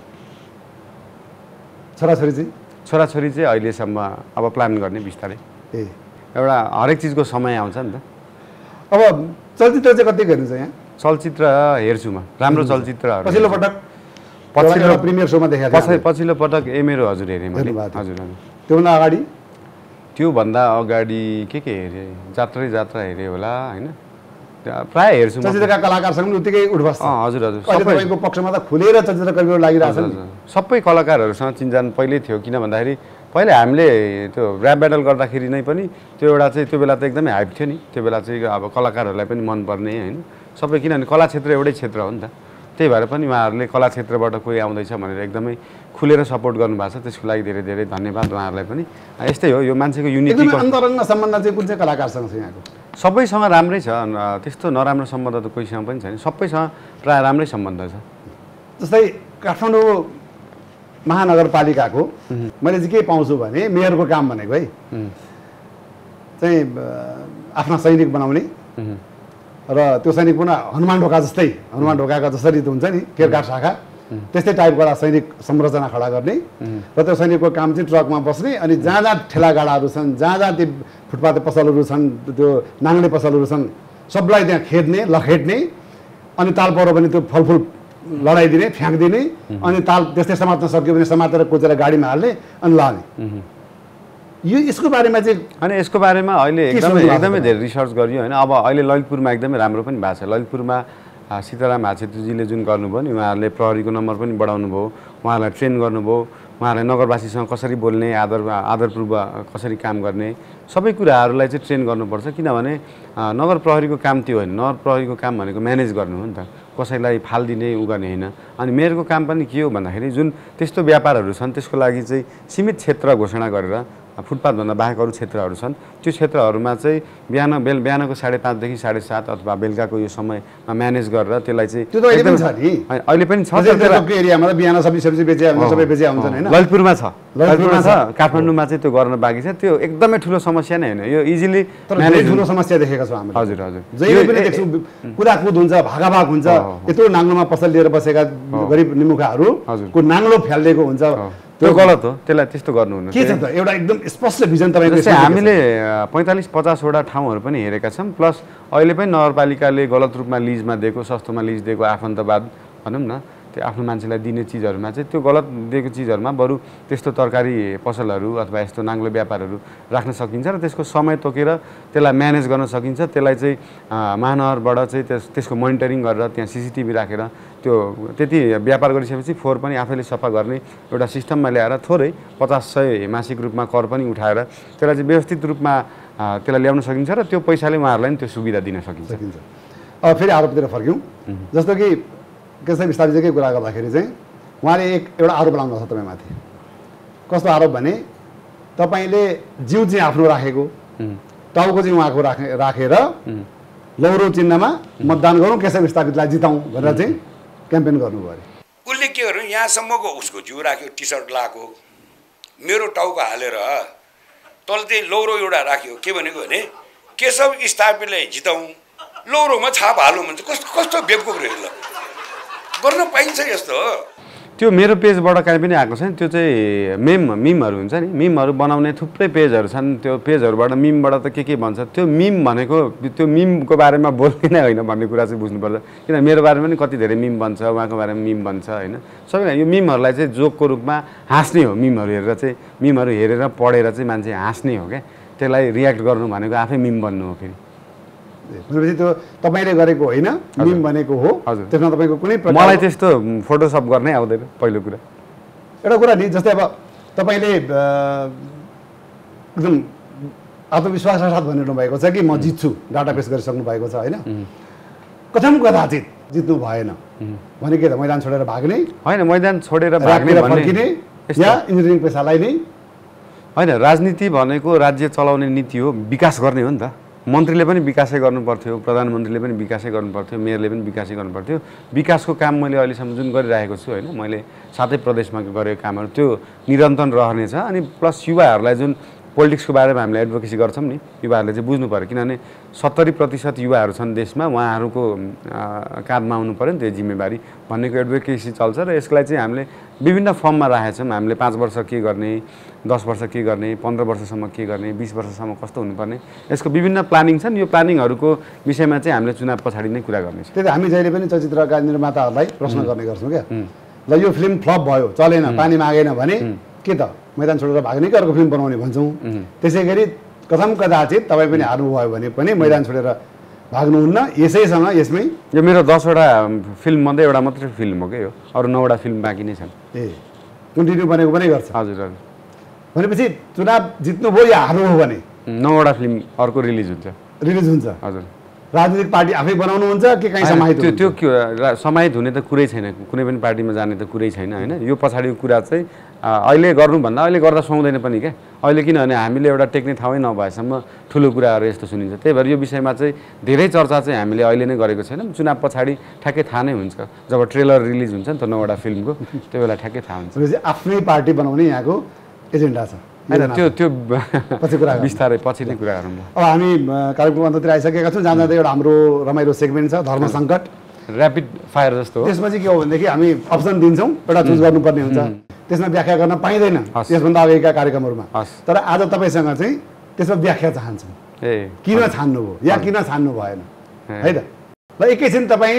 S1: छोराछोरी चाहिँ
S3: छोराछोरी चाहिँ अहिलेसम्म अब प्लान गर्ने बिस्तारै।
S1: ए
S3: एउटा हरेक चिजको समय आउँछ नि त।
S1: अब चलचित्र चाहिँ कति हेर्नुहुन्छ यहाँ?
S3: चलचित्र हेर्छु म, राम्रो चलचित्रहरू।
S1: पछिल्लो पटक
S3: पछिल्लो
S1: प्रिमियर सोमा देखाएको
S3: थिएँ। पछिल्लो पटक ए मेरो हजुर हेरेँ मैले। हजुर हजुर।
S1: त्योभन्दा अगाडि
S3: त्योभन्दा अगाडि के के हेरेँ? जात्रै जात्रा हेरेँ होला होइन। प्रायः हेर्छु म।
S1: चलचित्रका कलाकारसँग पनि उत्तिकै उठबस छ।
S3: हजुर हजुर।
S1: तपाईँको पक्षमा त खुलेर चलचित्र कर्मीहरू लागिरहेछ नि।
S3: सबै कलाकारहरूसँग चिन्जान पहिल्यै थियो। किन भन्दाखेरि पहिले हामीले त्यो ऱ्याप ब्याटल गर्दाखेरि नै पनि त्यो एउटा चाहिँ त्यो बेला त एकदमै हाइप थियो नि। त्यो बेला चाहिँ अब कलाकारहरूलाई पनि मनपर्ने होइन सबै। किनभने कला क्षेत्र एउटै क्षेत्र हो नि त। त्यही भएर पनि उहाँहरूले कला क्षेत्रबाट कोही आउँदैछ भनेर एकदमै खुलेर सपोर्ट गर्नुभएको छ। त्यसको लागि धेरै धेरै धन्यवाद उहाँहरूलाई पनि। यस्तै हो यो मान्छेको युनिटी।
S1: अन्तरङ्ग सम्बन्ध चाहिँ कुन चाहिँ कलाकारसँग छ यहाँको?
S3: सबैसँग राम्रै छ, त्यस्तो नराम्रो सम्बन्ध त कोहीसँग पनि छैन। सबैसँग प्रायः राम्रै सम्बन्ध छ।
S1: जस्तै काठमाडौँ महानगरपालिकाको मैले चाहिँ के पाउँछु भने मेयरको काम भनेको है चाहिँ आफ्ना सैनिक बनाउने र त्यो सैनिक पुनः हनुमान ढोका जस्तै हनुमान ढोकाका जसरी हुन्छ नि केरकार शाखा त्यस्तै टाइपको एउटा सैनिक संरचना खडा गर्ने र त्यो सैनिकको काम चाहिँ ट्रकमा बस्ने अनि जहाँ जहाँ ठेलागाडाहरू छन्, जहाँ जहाँ त्यो फुटपाथ पसलहरू छन्, त्यो नाङ्ले पसलहरू छन्, सबलाई त्यहाँ खेद्ने लखेट्ने अनि ताल परो भने त्यो फलफुल लडाइदिने फ्याँकिदिने अनि ताल त्यस्तै समात्न सक्यो भने समातेर कोचेर गाडीमा हाल्ने अनि लाने। यो यसको बारेमा चाहिँ
S3: अनि यसको बारेमा अहिले एकदमै एकदमै धेरै रिसर्च गरियो होइन। अब अहिले ललितपुरमा एकदमै राम्रो पनि भएको छ। ललितपुरमा सीताराम हाछेत्रीजीले जुन गर्नुभयो नि, उहाँहरूले प्रहरीको नम्बर पनि बढाउनु भयो, उहाँहरूलाई ट्रेन गर्नुभयो, उहाँहरूलाई नगरवासीसँग कसरी बोल्ने, आदर आदरपूर्वक कसरी काम गर्ने, सबै कुराहरूलाई चाहिँ ट्रेन गर्नुपर्छ। किनभने नगर प्रहरीको काम त्यो होइन। नगर प्रहरीको काम भनेको म्यानेज गर्नु हो नि त, कसैलाई फालिदिने उ गर्ने होइन। अनि मेयरको काम पनि के हो भन्दाखेरि जुन त्यस्तो व्यापारहरू छन् त्यसको लागि चाहिँ सीमित क्षेत्र घोषणा गरेर फुटपाथभन्दा बाहेक अरू क्षेत्रहरू छन् त्यो क्षेत्रहरूमा चाहिँ बिहान बेल बिहानको साढे पाँचदेखि साढे सात अथवा बेलुकाको यो समयमा म्यानेज गरेर त्यसलाई चाहिँ
S1: त्यो त अहिले पनि छ नि।
S3: अहिले पनि छ
S1: एरियामा त बिहान सब्जी सब्जी बेचे सबै बेचे आउँछन् होइन।
S3: ललितपुरमा छ, ललितपुरमा छ। काठमाडौँमा चाहिँ त्यो गर्न बाँकी छ। त्यो एकदमै ठुलो समस्या नै होइन, यो इजिली
S1: म्यानेज ठुलो समस्या देखेका छौँ हामीले।
S3: हजुर हजुर।
S1: जहिले पनि देख्छौँ कुदाकुद हुन्छ, भागाभाग हुन्छ। यत्रो नाङ्लोमा पसल लिएर बसेका गरिब निमुखाहरूको नाङ्लो फ्यालिदिएको हुन्छ।
S3: त्यो गलत हो, त्यसलाई त्यस्तो गर्नु हुन्न।
S1: के छ त एउटा एकदम स्पष्ट भिजन तपाईँको?
S3: हामीले पैँतालिस पचासवटा ठाउँहरू पनि हेरेका छौँ। प्लस अहिले पनि नगरपालिकाले गलत रूपमा लिजमा दिएको, सस्तोमा लिज दिएको आफन्तवाद भनौँ न, त्यो आफ्नो मान्छेलाई दिने चिजहरूमा चाहिँ त्यो गलत दिएको चिजहरूमा बरु त्यस्तो तरकारी पसलहरू अथवा यस्तो नाङ्लो व्यापारहरू राख्न सकिन्छ र त्यसको समय तोकेर त्यसलाई म्यानेज गर्न सकिन्छ। त्यसलाई चाहिँ महानगरबाट चाहिँ त्यस त्यसको मोनिटरिङ गरेर त्यहाँ सिसिटिभी राखेर त्यो त्यति व्यापार गरिसकेपछि फोहोर पनि आफैले सफा गर्ने एउटा सिस्टममा ल्याएर थोरै पचास सय मासिक रूपमा कर पनि उठाएर त्यसलाई चाहिँ व्यवस्थित रूपमा त्यसलाई ल्याउन सकिन्छ र त्यो पैसाले उहाँहरूलाई पनि त्यो सुविधा दिन सकिन्छ।
S1: अब फेरि आरोपतिर फर्क्यौँ। जस्तो कि केशव विस्तारजीकै कुरा गर्दाखेरि चाहिँ उहाँले एक एउटा आरोप लगाउनु छ तपाईँमाथि। कस्तो आरोप भने तपाईँले जिउ चाहिँ आफ्नो राखेको टाउको चाहिँ उहाँको राखे राखेर लौरो चिन्हमा मतदान गरौँ केशव विस्तारजीलाई जिताउँ भनेर चाहिँ क्याम्पेन गर्नुभयो अरे।
S5: उसले के गर्नु यहाँसम्मको उसको जिउ राख्यो, टी सर्ट लगाएको, मेरो टाउको हालेर तल चाहिँ लौरो एउटा राख्यो। के भनेको भने केशव स्थापितलाई जिताउँ, लौरोमा छाप हालौँ भन्छ। कस्तो कस्तो बेवकुफ रहेछ ल, गर्न पाइन्छ यस्तो?
S3: त्यो मेरो पेजबाट काहीँ पनि आएको छैन। त्यो चाहिँ मेम मिमहरू हुन्छ नि, मिमहरू बनाउने थुप्रै पेजहरू छन्। त्यो पेजहरूबाट मिमबाट त के के भन्छ। त्यो मिम भनेको त्यो मिमको बारेमा बोल्ने नै होइन भन्ने कुरा चाहिँ बुझ्नुपर्छ। किन मेरो बारेमा पनि कति धेरै मिम बन्छ, उहाँको बारेमा मिम बन्छ होइन। सबैलाई यो मिमहरूलाई चाहिँ जोकको रूपमा हाँस्ने हो। मिमहरू हेरेर चाहिँ मिमहरू हेरेर पढेर चाहिँ मान्छे हाँस्ने हो क्या। त्यसलाई रियाक्ट गर्नु भनेको आफै मिम बन्नु हो। फेरि
S1: भनेपछि त्यो तपाईँले गरेको होइन, मिम भनेको हो।
S3: हजुर,
S1: त्यसमा तपाईँको कुनै
S3: मलाई त्यस्तो फोटोसप गर्नै आउँदैन पहिलो कुरा।
S1: एउटा कुरा नि जस्तै अब तपाईँले एकदम आत्मविश्वासका साथ भनिरहनु भएको छ कि म जित्छु, डाटा पेस गरिसक्नु भएको छ होइन। कथम कदाचित जित्नु भएन भने के त मैदान छोडेर भाग्ने?
S3: होइन, मैदान छोडेर भाग्ने
S1: फर्किने या इन्जिनियरिङ पेसालाई नै
S3: होइन। राजनीति भनेको राज्य चलाउने नीति हो, विकास गर्ने हो नि त। मन्त्रीले पनि विकासै गर्नुपर्थ्यो, प्रधानमन्त्रीले पनि विकासै गर्नुपर्थ्यो, मेयरले पनि विकासै गर्नुपर्थ्यो। विकासको काम मैले अहिलेसम्म जुन गरिरहेको छु होइन, मैले सातै प्रदेशमा गरेको कामहरू त्यो निरन्तर रहनेछ। अनि प्लस युवाहरूलाई जुन पोलिटिक्सको बारेमा हामीले एडभोकेसी गर्छौँ नि, युवाहरूले चाहिँ बुझ्नु पऱ्यो। किनभने सत्तरी प्रतिशत युवाहरू छन् देशमा, उहाँहरूको काँधमा आउनु पऱ्यो नि त्यो जिम्मेवारी भन्नेको एडभोकेसी चल्छ। र यसलाई चाहिँ हामीले विभिन्न फर्ममा राखेका छौँ। हामीले पाँच वर्ष के गर्ने, दस वर्ष के गर्ने, पन्ध्र वर्षसम्म के गर्ने, बिस वर्षसम्म कस्तो हुनुपर्ने, यसको विभिन्न प्लानिङ छन्। यो प्लानिङहरूको विषयमा चाहिँ हामीले चुनाव पछाडि नै कुरा गर्नेछ।
S1: त्यही त हामी जहिले पनि चलचित्रका निर्माताहरूलाई प्रश्न गर्ने गर्छौँ क्या। ल यो फिल्म फ्लप भयो, चलेन, पानी मागेन भने के त मैदान छोडेर भाग्ने कि अर्को फिल्म बनाउने भन्छौँ। त्यसै गरी कथम कदाचित तपाईँ पनि हार्नुभयो भने पनि मैदान छोडेर भाग्नुहुन्न। यसैसँग यसमै
S3: यो मेरो दसवटा फिल्म मध्ये एउटा मात्रै फिल्म हो क्या यो, अरू नौवटा फिल्म बाँकी नै छन्।
S1: ए कन्टिन्यू बनेको पनि गर्छ?
S3: हजुर हजुर।
S1: भनेपछि चुनाव जित्नुभयो या हार्नुभयो भने
S3: नौवटा फिल्म अर्को रिलिज हुन्छ।
S1: रिलिज हुन्छ?
S3: हजुर।
S1: राजनीतिक पार्टी आफै बनाउनुहुन्छ कि कहीँ समाहित?
S3: त्यो त्यो समाहित हुने त कुरै छैन, कुनै पनि पार्टीमा जाने त कुरै छैन होइन। यो पछाडिको कुरा चाहिँ अहिले गर्नुभन्दा अहिले गर्दा सुहाउँदैन पनि क्या। अहिले किनभने हामीले एउटा टेक्ने ठाउँै नभएसम्म ठुलो कुराहरू यस्तो सुनिन्छ। त्यही भएर यो विषयमा चाहिँ धेरै चर्चा चाहिँ हामीले अहिले नै गरेको छैनौँ। चुनाव पछाडि ठ्याक्कै थाहा नै हुन्छ, जब ट्रेलर रिलिज हुन्छ नि त नौवटा फिल्मको, त्यो बेला ठ्याक्कै थाहा हुन्छ।
S1: आफ्नै पार्टी बनाउने यहाँको एजेन्डा छ
S3: होइन? त्यो त्यो
S1: पछि कुरा
S3: बिस्तारै पछि नै कुरा गरौँ।
S1: अब हामी कार्यक्रम अन्ततिर आइसकेका छौँ। जाँदा एउटा हाम्रो रमाइलो सेगमेन्ट छ धर्म सङ्कट,
S3: ऱ्यापिड फायर जस्तो हो।
S1: त्यसमा चाहिँ के हो भनेदेखि हामी अप्सन दिन्छौँ, एउटा चुज गर्नुपर्ने हुन्छ। त्यसमा व्याख्या गर्न पाइँदैन त्यसभन्दा अगाडिका कार्यक्रमहरूमा। तर आज तपाईँसँग चाहिँ त्यसमा व्याख्या चाहन्छौँ।
S3: ए
S1: किन छान्नुभयो या किन छान्नु भएन है त? ल एकैछिन तपाईँ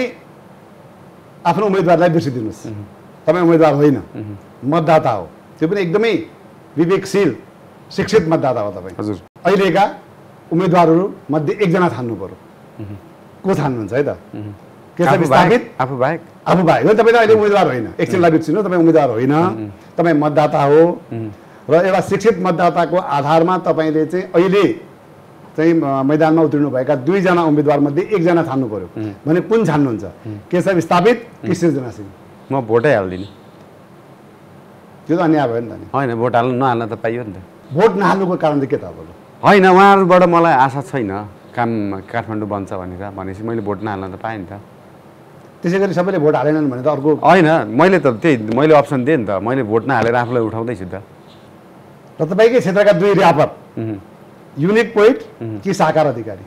S1: आफ्नो उम्मेदवारलाई बिर्सिदिनुहोस्। तपाईँ उम्मेदवार होइन, मतदाता हो। त्यो पनि एकदमै विवेकशील शिक्षित मतदाता हो तपाईँ।
S3: हजुर।
S1: अहिलेका उम्मेदवारहरू मध्ये एकजना छान्नु पर्यो, को छान्नुहुन्छ है त? केशव विस्थापित
S3: आफू बाहेक?
S1: आफू बाहेक हो। तपाईँ त अहिले उम्मेदवार होइन, एकछिनलाई बिर्सिनु, तपाईँ उम्मेदवार होइन, तपाईँ मतदाता हो। र एउटा शिक्षित मतदाताको आधारमा तपाईँले चाहिँ अहिले चाहिँ मैदानमा उत्रिनुभएका दुईजना उम्मेदवार मध्ये एकजना छान्नु पर्यो भने कुन छान्नुहुन्छ? केशव विस्थापित कि सृजना सिंह?
S3: म भोटै हाल्दिनँ।
S1: त्यो त अन्याय भयो नि त नि।
S3: होइन, भोट हाल्नु नहाल्न त पाइयो नि त।
S1: भोट नहाल्नुको कारण चाहिँ के त? अब
S3: होइन, उहाँहरूबाट मलाई आशा छैन काम काठमाडौँ बन्छ भनेर, भनेपछि मैले भोट नहाल्न त पाएँ नि त।
S1: त्यसै गरी सबैले भोट हालेनन् भने त अर्को
S3: होइन, मैले त त्यही मैले अप्सन दिएँ नि त। मैले भोट नहालेर आफूलाई उठाउँदैछु त।
S1: र तपाईँकै क्षेत्रका दुई ऱ्यापर, युनिक पोइट कि साकार अधिकारी?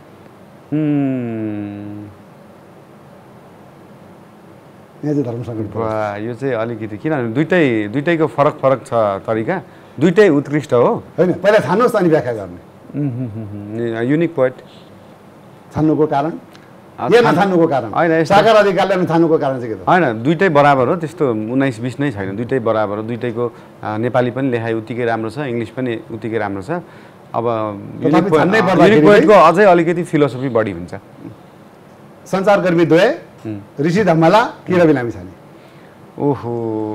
S1: यहाँ चाहिँ धर्म सङ्कट।
S3: यो चाहिँ अलिकति किनभने दुइटै दुइटैको फरक फरक छ तरिका, दुइटै उत्कृष्ट हो
S1: होइन? पहिला छान्नुहोस् अनि व्याख्या गर्ने।
S3: युनिक पोइट
S1: छान्नुको कारण? यो नछान्नुको कारण
S3: होइन
S1: सागर अधिकारीले नछान्नुको कारण चाहिँ के त
S3: होइन दुइटै बराबर हो त्यस्तो उन्नाइस बिस नै छैन दुइटै बराबर हो दुइटैको नेपाली पनि लेखाइ उत्तिकै राम्रो छ इङ्ग्लिस पनि उत्तिकै राम्रो छ अब युनिक पोइन्टको अझै अलिकति फिलोसफी बढी हुन्छ
S1: सञ्चारकर्मी द्वय ऋषि धम्माला कि रवि लामिछाने
S3: ओहो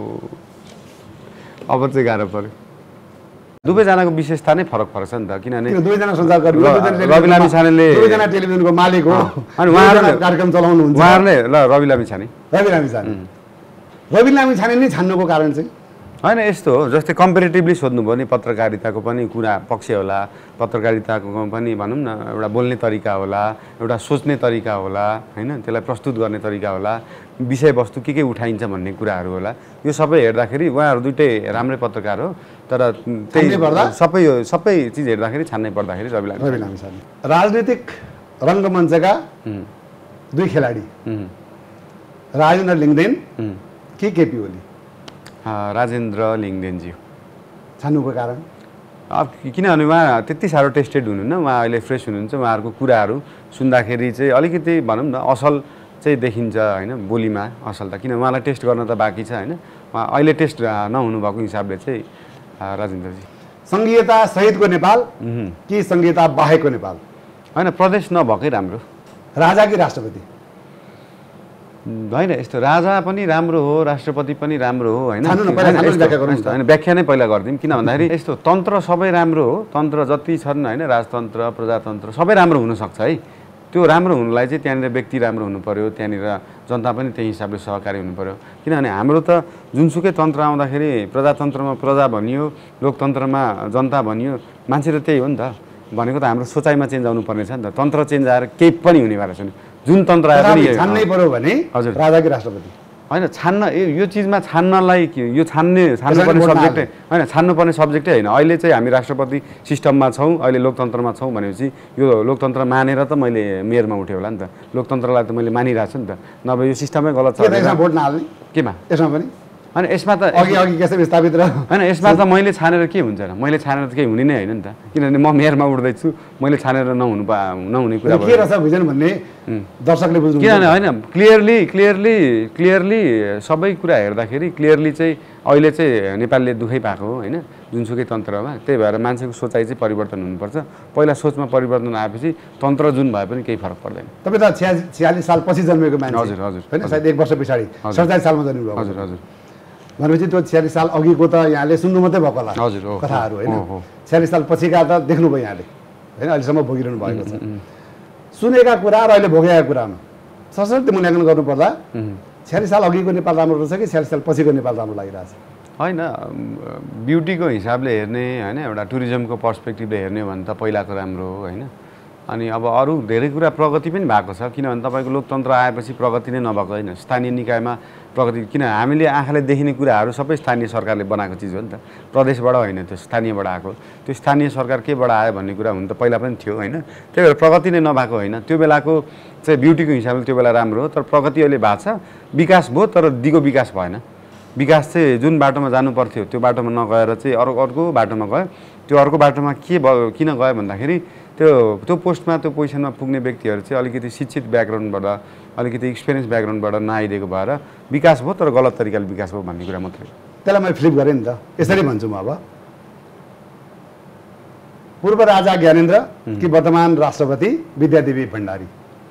S3: अब चाहिँ गाह्रो पर्यो दुवैजनाको विशेषता नै फरक फरक छ नि त किनभने
S1: दुवैजना सञ्चारकर्मी
S3: रवि लामिछानेले
S1: दुवैजना टेलिभिजनको मालिक हो
S3: अनि उहाँहरूले
S1: कार्यक्रम चलाउनुहुन्छ
S3: उहाँहरूले ल रवि लामिछाने
S1: रवि लामिछाने रवि लामिछाने नै छान्नुको कारण चाहिँ
S3: होइन यस्तो हो जस्तै कम्पेरिटिभली सोध्नुभयो भने पत्रकारिताको पनि कुरा पक्ष होला पत्रकारिताको पनि भनौँ न एउटा बोल्ने तरिका होला एउटा सोच्ने तरिका होला होइन त्यसलाई प्रस्तुत गर्ने तरिका होला विषयवस्तु के के उठाइन्छ भन्ने कुराहरू होला यो सबै हेर्दाखेरि उहाँहरू दुइटै राम्रै पत्रकार हो तर त्यही सबै सबै चिज हेर्दाखेरि छान्नै पर्दाखेरि रवि लामिछाने
S1: राजनीतिक रङ्गमञ्चका दुई खेलाडी राजेन्द्र लिङ्गदेन कि केपी ओली
S3: राजेन्द्र लिङ्गदेनज्यू
S1: छान्नुको कारण
S3: अब किनभने उहाँ त्यति साह्रो टेस्टेड हुनुहुन्न उहाँ अहिले फ्रेस हुनुहुन्छ उहाँहरूको कुराहरू सुन्दाखेरि चाहिँ अलिकति भनौँ न असल चाहिँ देखिन्छ होइन बोलीमा असल त किन उहाँलाई टेस्ट गर्न त बाँकी छ होइन उहाँ अहिले टेस्ट नहुनु भएको हिसाबले चाहिँ राजेन्द्रजी
S1: सङ्घीयता सहितको नेपाल कि सङ्घीयता बाहेकको नेपाल
S3: होइन प्रदेश नभएकै राम्रो
S1: राजा कि राष्ट्रपति
S3: होइन यस्तो राजा पनि राम्रो हो राष्ट्रपति पनि राम्रो हो होइन होइन व्याख्या नै पहिला गरिदिउँ किन भन्दाखेरि यस्तो तन्त्र सबै राम्रो हो तन्त्र जति छन् होइन राजतन्त्र प्रजातन्त्र सबै राम्रो हुनसक्छ है त्यो राम्रो हुनुलाई चाहिँ त्यहाँनिर व्यक्ति राम्रो हुनु पऱ्यो त्यहाँनिर जनता पनि त्यही हिसाबले सहकारी हुनु पऱ्यो किनभने हाम्रो त जुनसुकै तन्त्र आउँदाखेरि प्रजातन्त्रमा प्रजा भनियो लोकतन्त्रमा जनता भनियो मान्छे त त्यही हो नि त भनेको त हाम्रो सोचाइमा चेन्ज आउनु पर्ने छ नि त तन्त्र चेन्ज आएर केही पनि हुनेवाला छैन जुन तन्त्र आए पनि
S1: छान्नै पर्यो भने हजुर राजा कि राष्ट्रपति
S3: होइन छान्न यो चिजमा छान्नलाई यो छान्ने छान्नुपर्ने सब्जेक्टै होइन छान्नुपर्ने सब्जेक्टै होइन अहिले चाहिँ हामी राष्ट्रपति सिस्टममा छौँ अहिले लोकतन्त्रमा छौँ भनेपछि यो लोकतन्त्र मानेर त मैले मेयरमा उठेँ होला नि त लोकतन्त्रलाई त मैले मानिरहेको छु नि त नभए यो सिस्टमै गलत छ
S1: भोट नहाल्ने
S3: केमा
S1: यसमा पनि
S3: होइन यसमा त
S1: अघि अघि के विस्थापित र
S3: होइन यसमा त मैले छानेर के हुन्छ र मैले छानेर त केही हुने नै होइन नि त किनभने म मेयरमा उठ्दैछु मैले छानेर नहुनु पा नहुने कुरा
S1: के रहेछ बुझेन भन्ने दर्शकले बुझ्नु
S3: किनभने होइन क्लियरली क्लियरली क्लियरली सबै कुरा हेर्दाखेरि क्लियरली चाहिँ अहिले चाहिँ नेपालले दुःखै पाएको हो होइन जुनसुकै तन्त्रमा त्यही भएर मान्छेको सोचाइ चाहिँ परिवर्तन हुनुपर्छ पहिला सोचमा परिवर्तन आएपछि तन्त्र जुन भए पनि केही फरक पर्दैन
S1: तपाईँ त छ्या छ्यालिस साल पछि जन्मेको मान्छे
S3: हजुर हजुर
S1: होइन सायद एक वर्ष पछाडि सडचालिस सालमा जन्मिनु
S3: हजुर हजुर
S1: भनेपछि त्यो छ्यालिस साल अघिको त यहाँले सुन्नु मात्रै भएको होला
S3: हजुर
S1: कथाहरू होइन छ्यालिस साल पछिका त देख्नुभयो यहाँले होइन अहिलेसम्म भोगिरहनु भएको छ सुनेका कुरा र अहिले भोगेका कुरामा सशक्त मूल्याङ्कन गर्नुपर्दा छ्यालिस साल अघिको नेपाल राम्रो रहेछ कि छ्यालिस साल पछिको नेपाल राम्रो लागिरहेछ
S3: होइन ब्युटीको हिसाबले हेर्ने होइन एउटा टुरिज्मको पर्सपेक्टिभले हेर्ने भने त पहिलाको राम्रो हो होइन अनि अब अरू धेरै कुरा प्रगति पनि भएको छ किनभने तपाईँको लोकतन्त्र आएपछि प्रगति नै नभएको होइन स्थानीय निकायमा प्रगति किन हामीले आँखाले देखिने कुराहरू सबै स्थानीय सरकारले बनाएको चिज हो नि त प्रदेशबाट होइन त्यो स्थानीयबाट आएको त्यो स्थानीय सरकार केबाट आयो भन्ने कुरा हुन त पहिला पनि थियो होइन त्यही भएर प्रगति नै नभएको होइन त्यो बेलाको चाहिँ ब्युटीको हिसाबले त्यो बेला राम्रो हो तर प्रगति अहिले भएको छ विकास भयो तर दिगो विकास भएन विकास चाहिँ जुन बाटोमा जानु पर्थ्यो त्यो बाटोमा नगएर चाहिँ अर्को अर्को बाटोमा गयो त्यो अर्को बाटोमा के भयो किन गयो भन्दाखेरि त्यो त्यो पोस्टमा त्यो पोजिसनमा पुग्ने व्यक्तिहरू चाहिँ अलिकति शिक्षित ब्याकग्राउन्डबाट अलिकति एक्सपिरियन्स ब्याकग्राउन्डबाट नआइदिएको भएर विकास भयो तर गलत तरिकाले विकास भयो भन्ने कुरा मात्रै
S1: त्यसलाई मैले फ्लिप गरेँ नि त यसरी भन्छु म अब पूर्व राजा ज्ञानेन्द्र कि वर्तमान राष्ट्रपति विद्यादेवी भण्डारी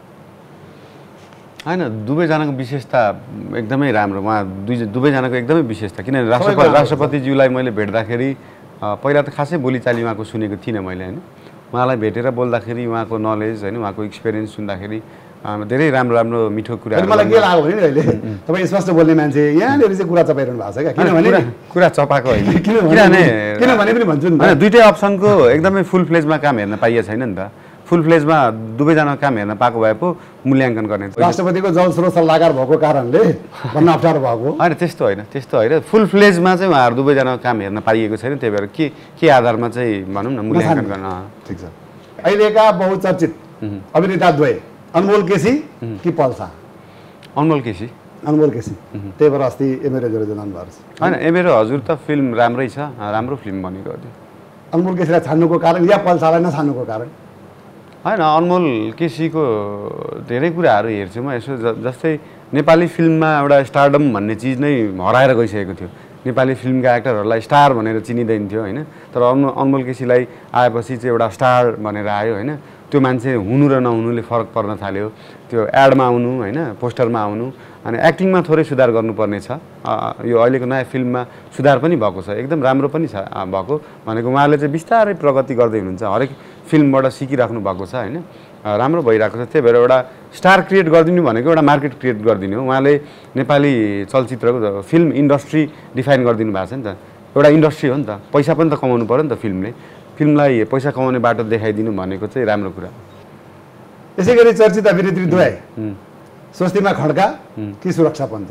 S3: होइन दुवैजनाको विशेषता एकदमै राम्रो उहाँ दुई दुवैजनाको एकदमै विशेषता किनभने राष्ट्रपति राष्ट्रपतिज्यूलाई मैले भेट्दाखेरि पहिला त खासै बोलीचाली उहाँको सुनेको थिइनँ मैले होइन उहाँलाई भेटेर बोल्दाखेरि उहाँको नलेज होइन उहाँको एक्सपिरियन्स सुन्दाखेरि धेरै राम्रो राम्रो मिठो कुरा
S1: मलाई के लाग्यो भने अहिले तपाईँ स्पष्ट बोल्ने मान्छे यहाँनिर चाहिँ कुरा चपाइरहनु भएको छ क्या किनभने
S3: कुरा चपाएको होइन
S1: किनभने किनभने पनि भन्छु नि
S3: होइन दुइटै अप्सनको एकदमै फुल फ्लेजमा काम हेर्न पाइएको छैन नि त फुल फ्लेजमा दुवैजना काम हेर्न पाएको भए पो मूल्याङ्कन गर्ने
S1: राष्ट्रपतिको जल स्रोत सल्लाहकार भएको कारणले भन्न अप्ठ्यारो भएको
S3: होइन त्यस्तो होइन त्यस्तो होइन फुल फ्लेजमा चाहिँ उहाँहरू दुवैजनाको काम हेर्न पाइएको छैन त्यही भएर के के आधारमा चाहिँ भनौँ न मूल्याङ्कन गर्न
S1: ठिक छ अहिलेका बहुचर्चित अभिनेता द्वय अनमोल केसी कि पल शाह
S3: अनमोल केसी
S1: अनमोल केसी त्यही भएर अस्ति एमएरो जोरो जनाउनु भएको छ
S3: होइन एमएरो हजुर त फिल्म राम्रै छ राम्रो फिल्म बनेको हो त्यो
S1: अनमोल केसीलाई छान्नुको कारण या पल शाहलाई नछान्नुको कारण
S3: होइन अनमोल केसीको धेरै कुराहरू हेर्छु म यसो जस्तै नेपाली फिल्ममा एउटा स्टारडम भन्ने चिज नै हराएर गइसकेको थियो नेपाली फिल्मका एक्टरहरूलाई स्टार भनेर चिनिँदैन थियो होइन तर अनमोल केसीलाई आएपछि चाहिँ एउटा स्टार भनेर आयो होइन त्यो मान्छे हुनु र नहुनुले फरक पर्न थाल्यो त्यो एडमा आउनु होइन पोस्टरमा आउनु अनि एक्टिङमा थोरै सुधार गर्नुपर्ने छ यो अहिलेको नयाँ फिल्ममा सुधार पनि भएको छ एकदम राम्रो पनि छ भएको भनेको उहाँले चाहिँ बिस्तारै प्रगति गर्दै हुनुहुन्छ हरेक फिल्मबाट सिकिराख्नु भएको छ होइन राम्रो भइरहेको छ त्यही भएर एउटा स्टार क्रिएट गरिदिनु भनेको एउटा मार्केट क्रिएट गरिदिनु हो उहाँले नेपाली चलचित्रको फिल्म इन्डस्ट्री डिफाइन गरिदिनु भएको छ नि त एउटा इन्डस्ट्री हो नि त पैसा पनि त कमाउनु पऱ्यो नि त फिल्मले फिल्मलाई पैसा कमाउने बाटो देखाइदिनु भनेको चाहिँ राम्रो कुरा
S1: यसै गरी चर्चित अभिनेत्री दुवै स्वस्तिमा खड्का कि सुरक्षा पन्त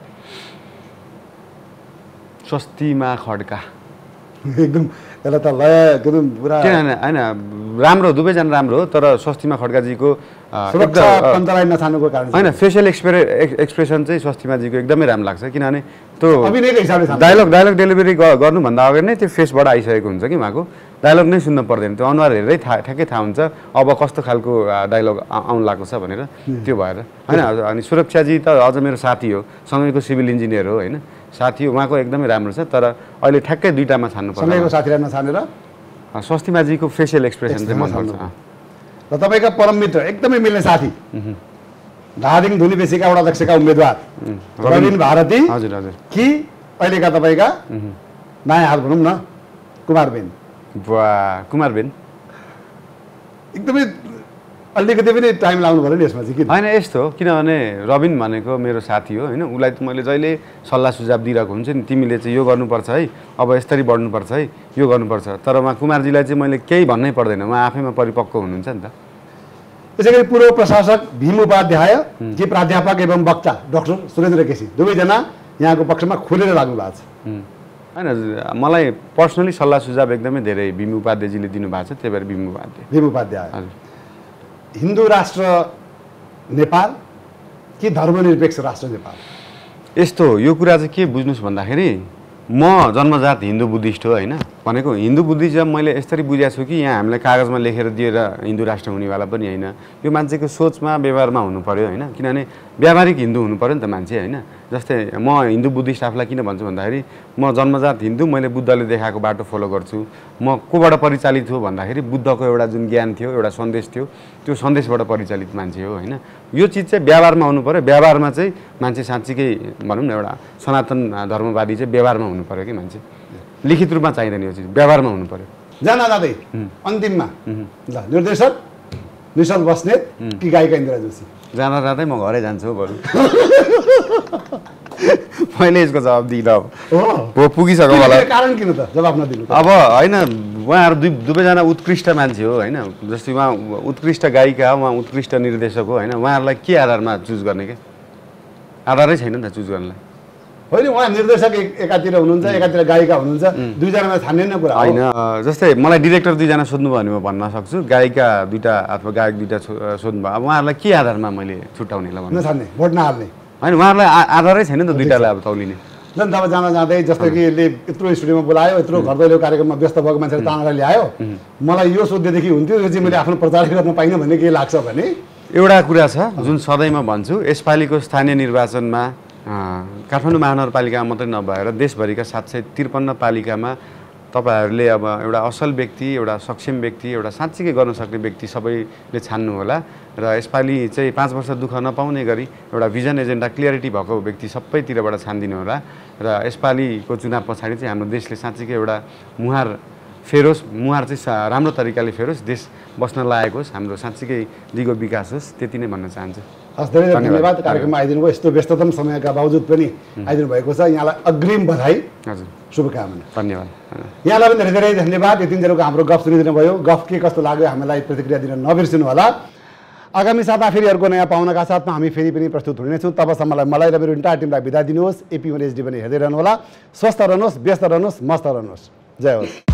S3: स्वस्तिमा खड्का
S1: एकदम त्यसलाई त लय एकदम पुरा
S3: किन होइन राम्रो दुवैजना राम्रो हो तर स्वस्तिमा खड्काजीको
S1: सुरक्षा पन्तलाई नछान्नुको कारण
S3: होइन फेसियल एक्सप्रे एक्सप्रेसन चाहिँ स्वस्तिमाजीको एकदमै राम्रो लाग्छ किनभने त्यो
S1: अभिनयको हिसाबले
S3: डायलग डायलग डेलिभरी गर्नुभन्दा अगाडि नै त्यो फेसबाट आइसकेको हुन्छ कि उहाँको डायलग नै सुन्न पर्दैन त्यो अनुहार हेरेरै थाहा ठ्याक्कै थाहा हुन्छ अब कस्तो खालको डायलग आउनु लागेको छ भनेर त्यो भएर होइन अनि सुरक्षाजी त अझ मेरो साथी हो सँगैको सिभिल इन्जिनियर हो होइन साथी हो उहाँको एकदमै राम्रो छ तर अहिले ठ्याक्कै दुईटामा छान्नु पर्छ
S1: सँगैको साथीलाई नछानेर
S3: स्वस्तिमाजीको फेसियल एक्सप्रेसन चाहिँ मनपर्छ
S1: र तपाईँका परम मित्र एकदमै मिल्ने साथी धादिङ धुलीबेसीका वडा अध्यक्षका उम्मेदवार रविन भारती
S3: हजुर हजुर
S1: कि अहिलेका तपाईँका नयाँ हात भनौँ न कुमारबेन
S3: वाह कुमारबेन
S1: एकदमै अलिकति पनि टाइम लाग्नु पऱ्यो नि यसमा चाहिँ किन
S3: होइन यस्तो हो किनभने रविन भनेको मेरो साथी हो होइन उसलाई त मैले जहिले सल्लाह सुझाव दिइरहेको हुन्छ नि तिमीले चाहिँ यो गर्नुपर्छ है अब यसरी बढ्नुपर्छ है यो गर्नुपर्छ तर उहाँ कुमारजीलाई चाहिँ मैले केही भन्नै पर्दैन उहाँ आफैमा परिपक्व हुनुहुन्छ नि त
S1: त्यसै गरी पूर्व प्रशासक भीम उपाध्याय कि प्राध्यापक एवं वक्ता डाक्टर सुरेन्द्र केसी दुवैजना यहाँको पक्षमा खुलेर लाग्नु भएको छ
S3: होइन मलाई पर्सनली सल्लाह सुझाव एकदमै धेरै भीम उपाध्यायजीले दिनुभएको छ त्यही भएर भीम उपाध्याय
S1: भीम उपाध्याय
S3: हजुर
S1: हिन्दू राष्ट्र नेपाल कि धर्मनिरपेक्ष राष्ट्र नेपाल
S3: यस्तो यो कुरा चाहिँ के बुझ्नुहोस् भन्दाखेरि म जन्मजात हिन्दू बुद्धिस्ट हो होइन भनेको हिन्दू बुद्धिज्म मैले यसरी बुझेको छु कि यहाँ हामीलाई कागजमा लेखेर दिएर हिन्दू राष्ट्र हुनेवाला पनि होइन यो मान्छेको सोचमा व्यवहारमा हुनु पऱ्यो होइन किनभने व्यावहारिक हिन्दू हुनु पऱ्यो नि त मान्छे होइन जस्तै म हिन्दू बुद्धिस्ट आफूलाई किन भन्छु भन्दाखेरि म जन्मजात हिन्दू मैले बुद्धले देखाएको बाटो फलो गर्छु म कोबाट परिचालित हो भन्दाखेरि बुद्धको एउटा जुन ज्ञान थियो एउटा सन्देश थियो त्यो सन्देशबाट परिचालित मान्छे हो होइन यो चिज चाहिँ व्यवहारमा हुनु पऱ्यो व्यवहारमा चाहिँ मान्छे साँच्चीकै भनौँ न एउटा सनातन धर्मवादी चाहिँ व्यवहारमा हुनु पऱ्यो कि मान्छे लिखित रूपमा चाहिँदैन यो चिज व्यवहारमा हुनु पऱ्यो
S1: जान जाँदै अन्तिममा ल निर्देशक निश्चल बस्नेत कि गायिका इन्द्रा जोशी
S3: जाँदा जाँदै म घरै जान्छु हो बरु मैले यसको जवाब दिइनँ हो पुगिसक्यो मलाई
S1: कारण किन त जवाब नदिनु
S3: अब होइन उहाँहरू दुई दुवैजना उत्कृष्ट मान्छे हो होइन जस्तै उहाँ उत्कृष्ट गायिका हो उहाँ उत्कृष्ट निर्देशक हो होइन उहाँहरूलाई के आधारमा चुज गर्ने के आधारै छैन नि त चुज गर्नलाई
S1: होइन उहाँ निर्देशक एकातिर हुनुहुन्छ एकातिर गायिका हुनुहुन्छ दुईजनामा छान्ने नै कुरा
S3: होइन जस्तै मलाई डिरेक्टर दुईजना सोध्नुभयो भने म भन्न सक्छु गायिका दुईवटा अथवा गायक दुईवटा सोध्नुभयो अब उहाँहरूलाई के आधारमा मैले छुट्याउने ल भन्नु
S1: नछान्ने भोट नहाल्ने
S3: होइन उहाँहरूलाई आधारै छैन नि त दुईवटालाई अब तौलिने
S1: झन् तब जाँदा जाँदै जस्तो कि यसले यत्रो स्टुडियोमा बोलायो यत्रो घर दैलो कार्यक्रममा व्यस्त भएको मान्छेले तानेर ल्यायो मलाई यो सोध्दैदेखि हुन्थ्यो यो चाहिँ मैले आफ्नो प्रचार गर्न पाइनँ भन्ने के लाग्छ भने
S3: एउटा कुरा छ जुन सधैँ म भन्छु यसपालिको स्थानीय निर्वाचनमा काठमाडौँ महानगरपालिकामा मात्रै नभएर देशभरिका सात सय त्रिपन्न पालिकामा तपाईँहरूले अब एउटा असल व्यक्ति एउटा सक्षम व्यक्ति एउटा साँच्चीकै गर्न सक्ने व्यक्ति सबैले छान्नु होला र यसपालि चाहिँ पाँच वर्ष दुःख नपाउने गरी एउटा भिजन एजेन्डा क्लियरिटी भएको व्यक्ति सबैतिरबाट छानिदिनु होला र यसपालिको चुनाव पछाडि चाहिँ हाम्रो देशले साँच्चीकै एउटा मुहार फेरोस् मुहार चाहिँ राम्रो तरिकाले फेरोस् देश बस्न लागेको होस् हाम्रो साँच्चीकै दिगो विकास होस् त्यति नै भन्न चाहन्छु
S1: हस् धेरै धेरै धन्यवाद कार्यक्रममा आइदिनु भयो यस्तो व्यस्ततम समयका बावजुद पनि आइदिनु भएको छ यहाँलाई अग्रिम बधाई हजुर शुभकामना
S3: धन्यवाद
S1: यहाँलाई पनि धेरै धेरै धन्यवाद यतिन्जेलको हाम्रो गफ सुनिदिनु भयो गफ के कस्तो लाग्यो हामीलाई प्रतिक्रिया दिन नबिर्सिनु होला आगामी साता फेरि अर्को नयाँ पाउनका साथमा हामी फेरि पनि प्रस्तुत हुनेछौँ तबसम्मलाई मलाई र मेरो इन्टायर टिमलाई बिदा दिनुहोस् एपी वन एचडी पनि हेर्दै रहनुहोला स्वस्थ रहनुहोस् व्यस्त रहनुहोस् मस्त रहनुहोस् जय होस्।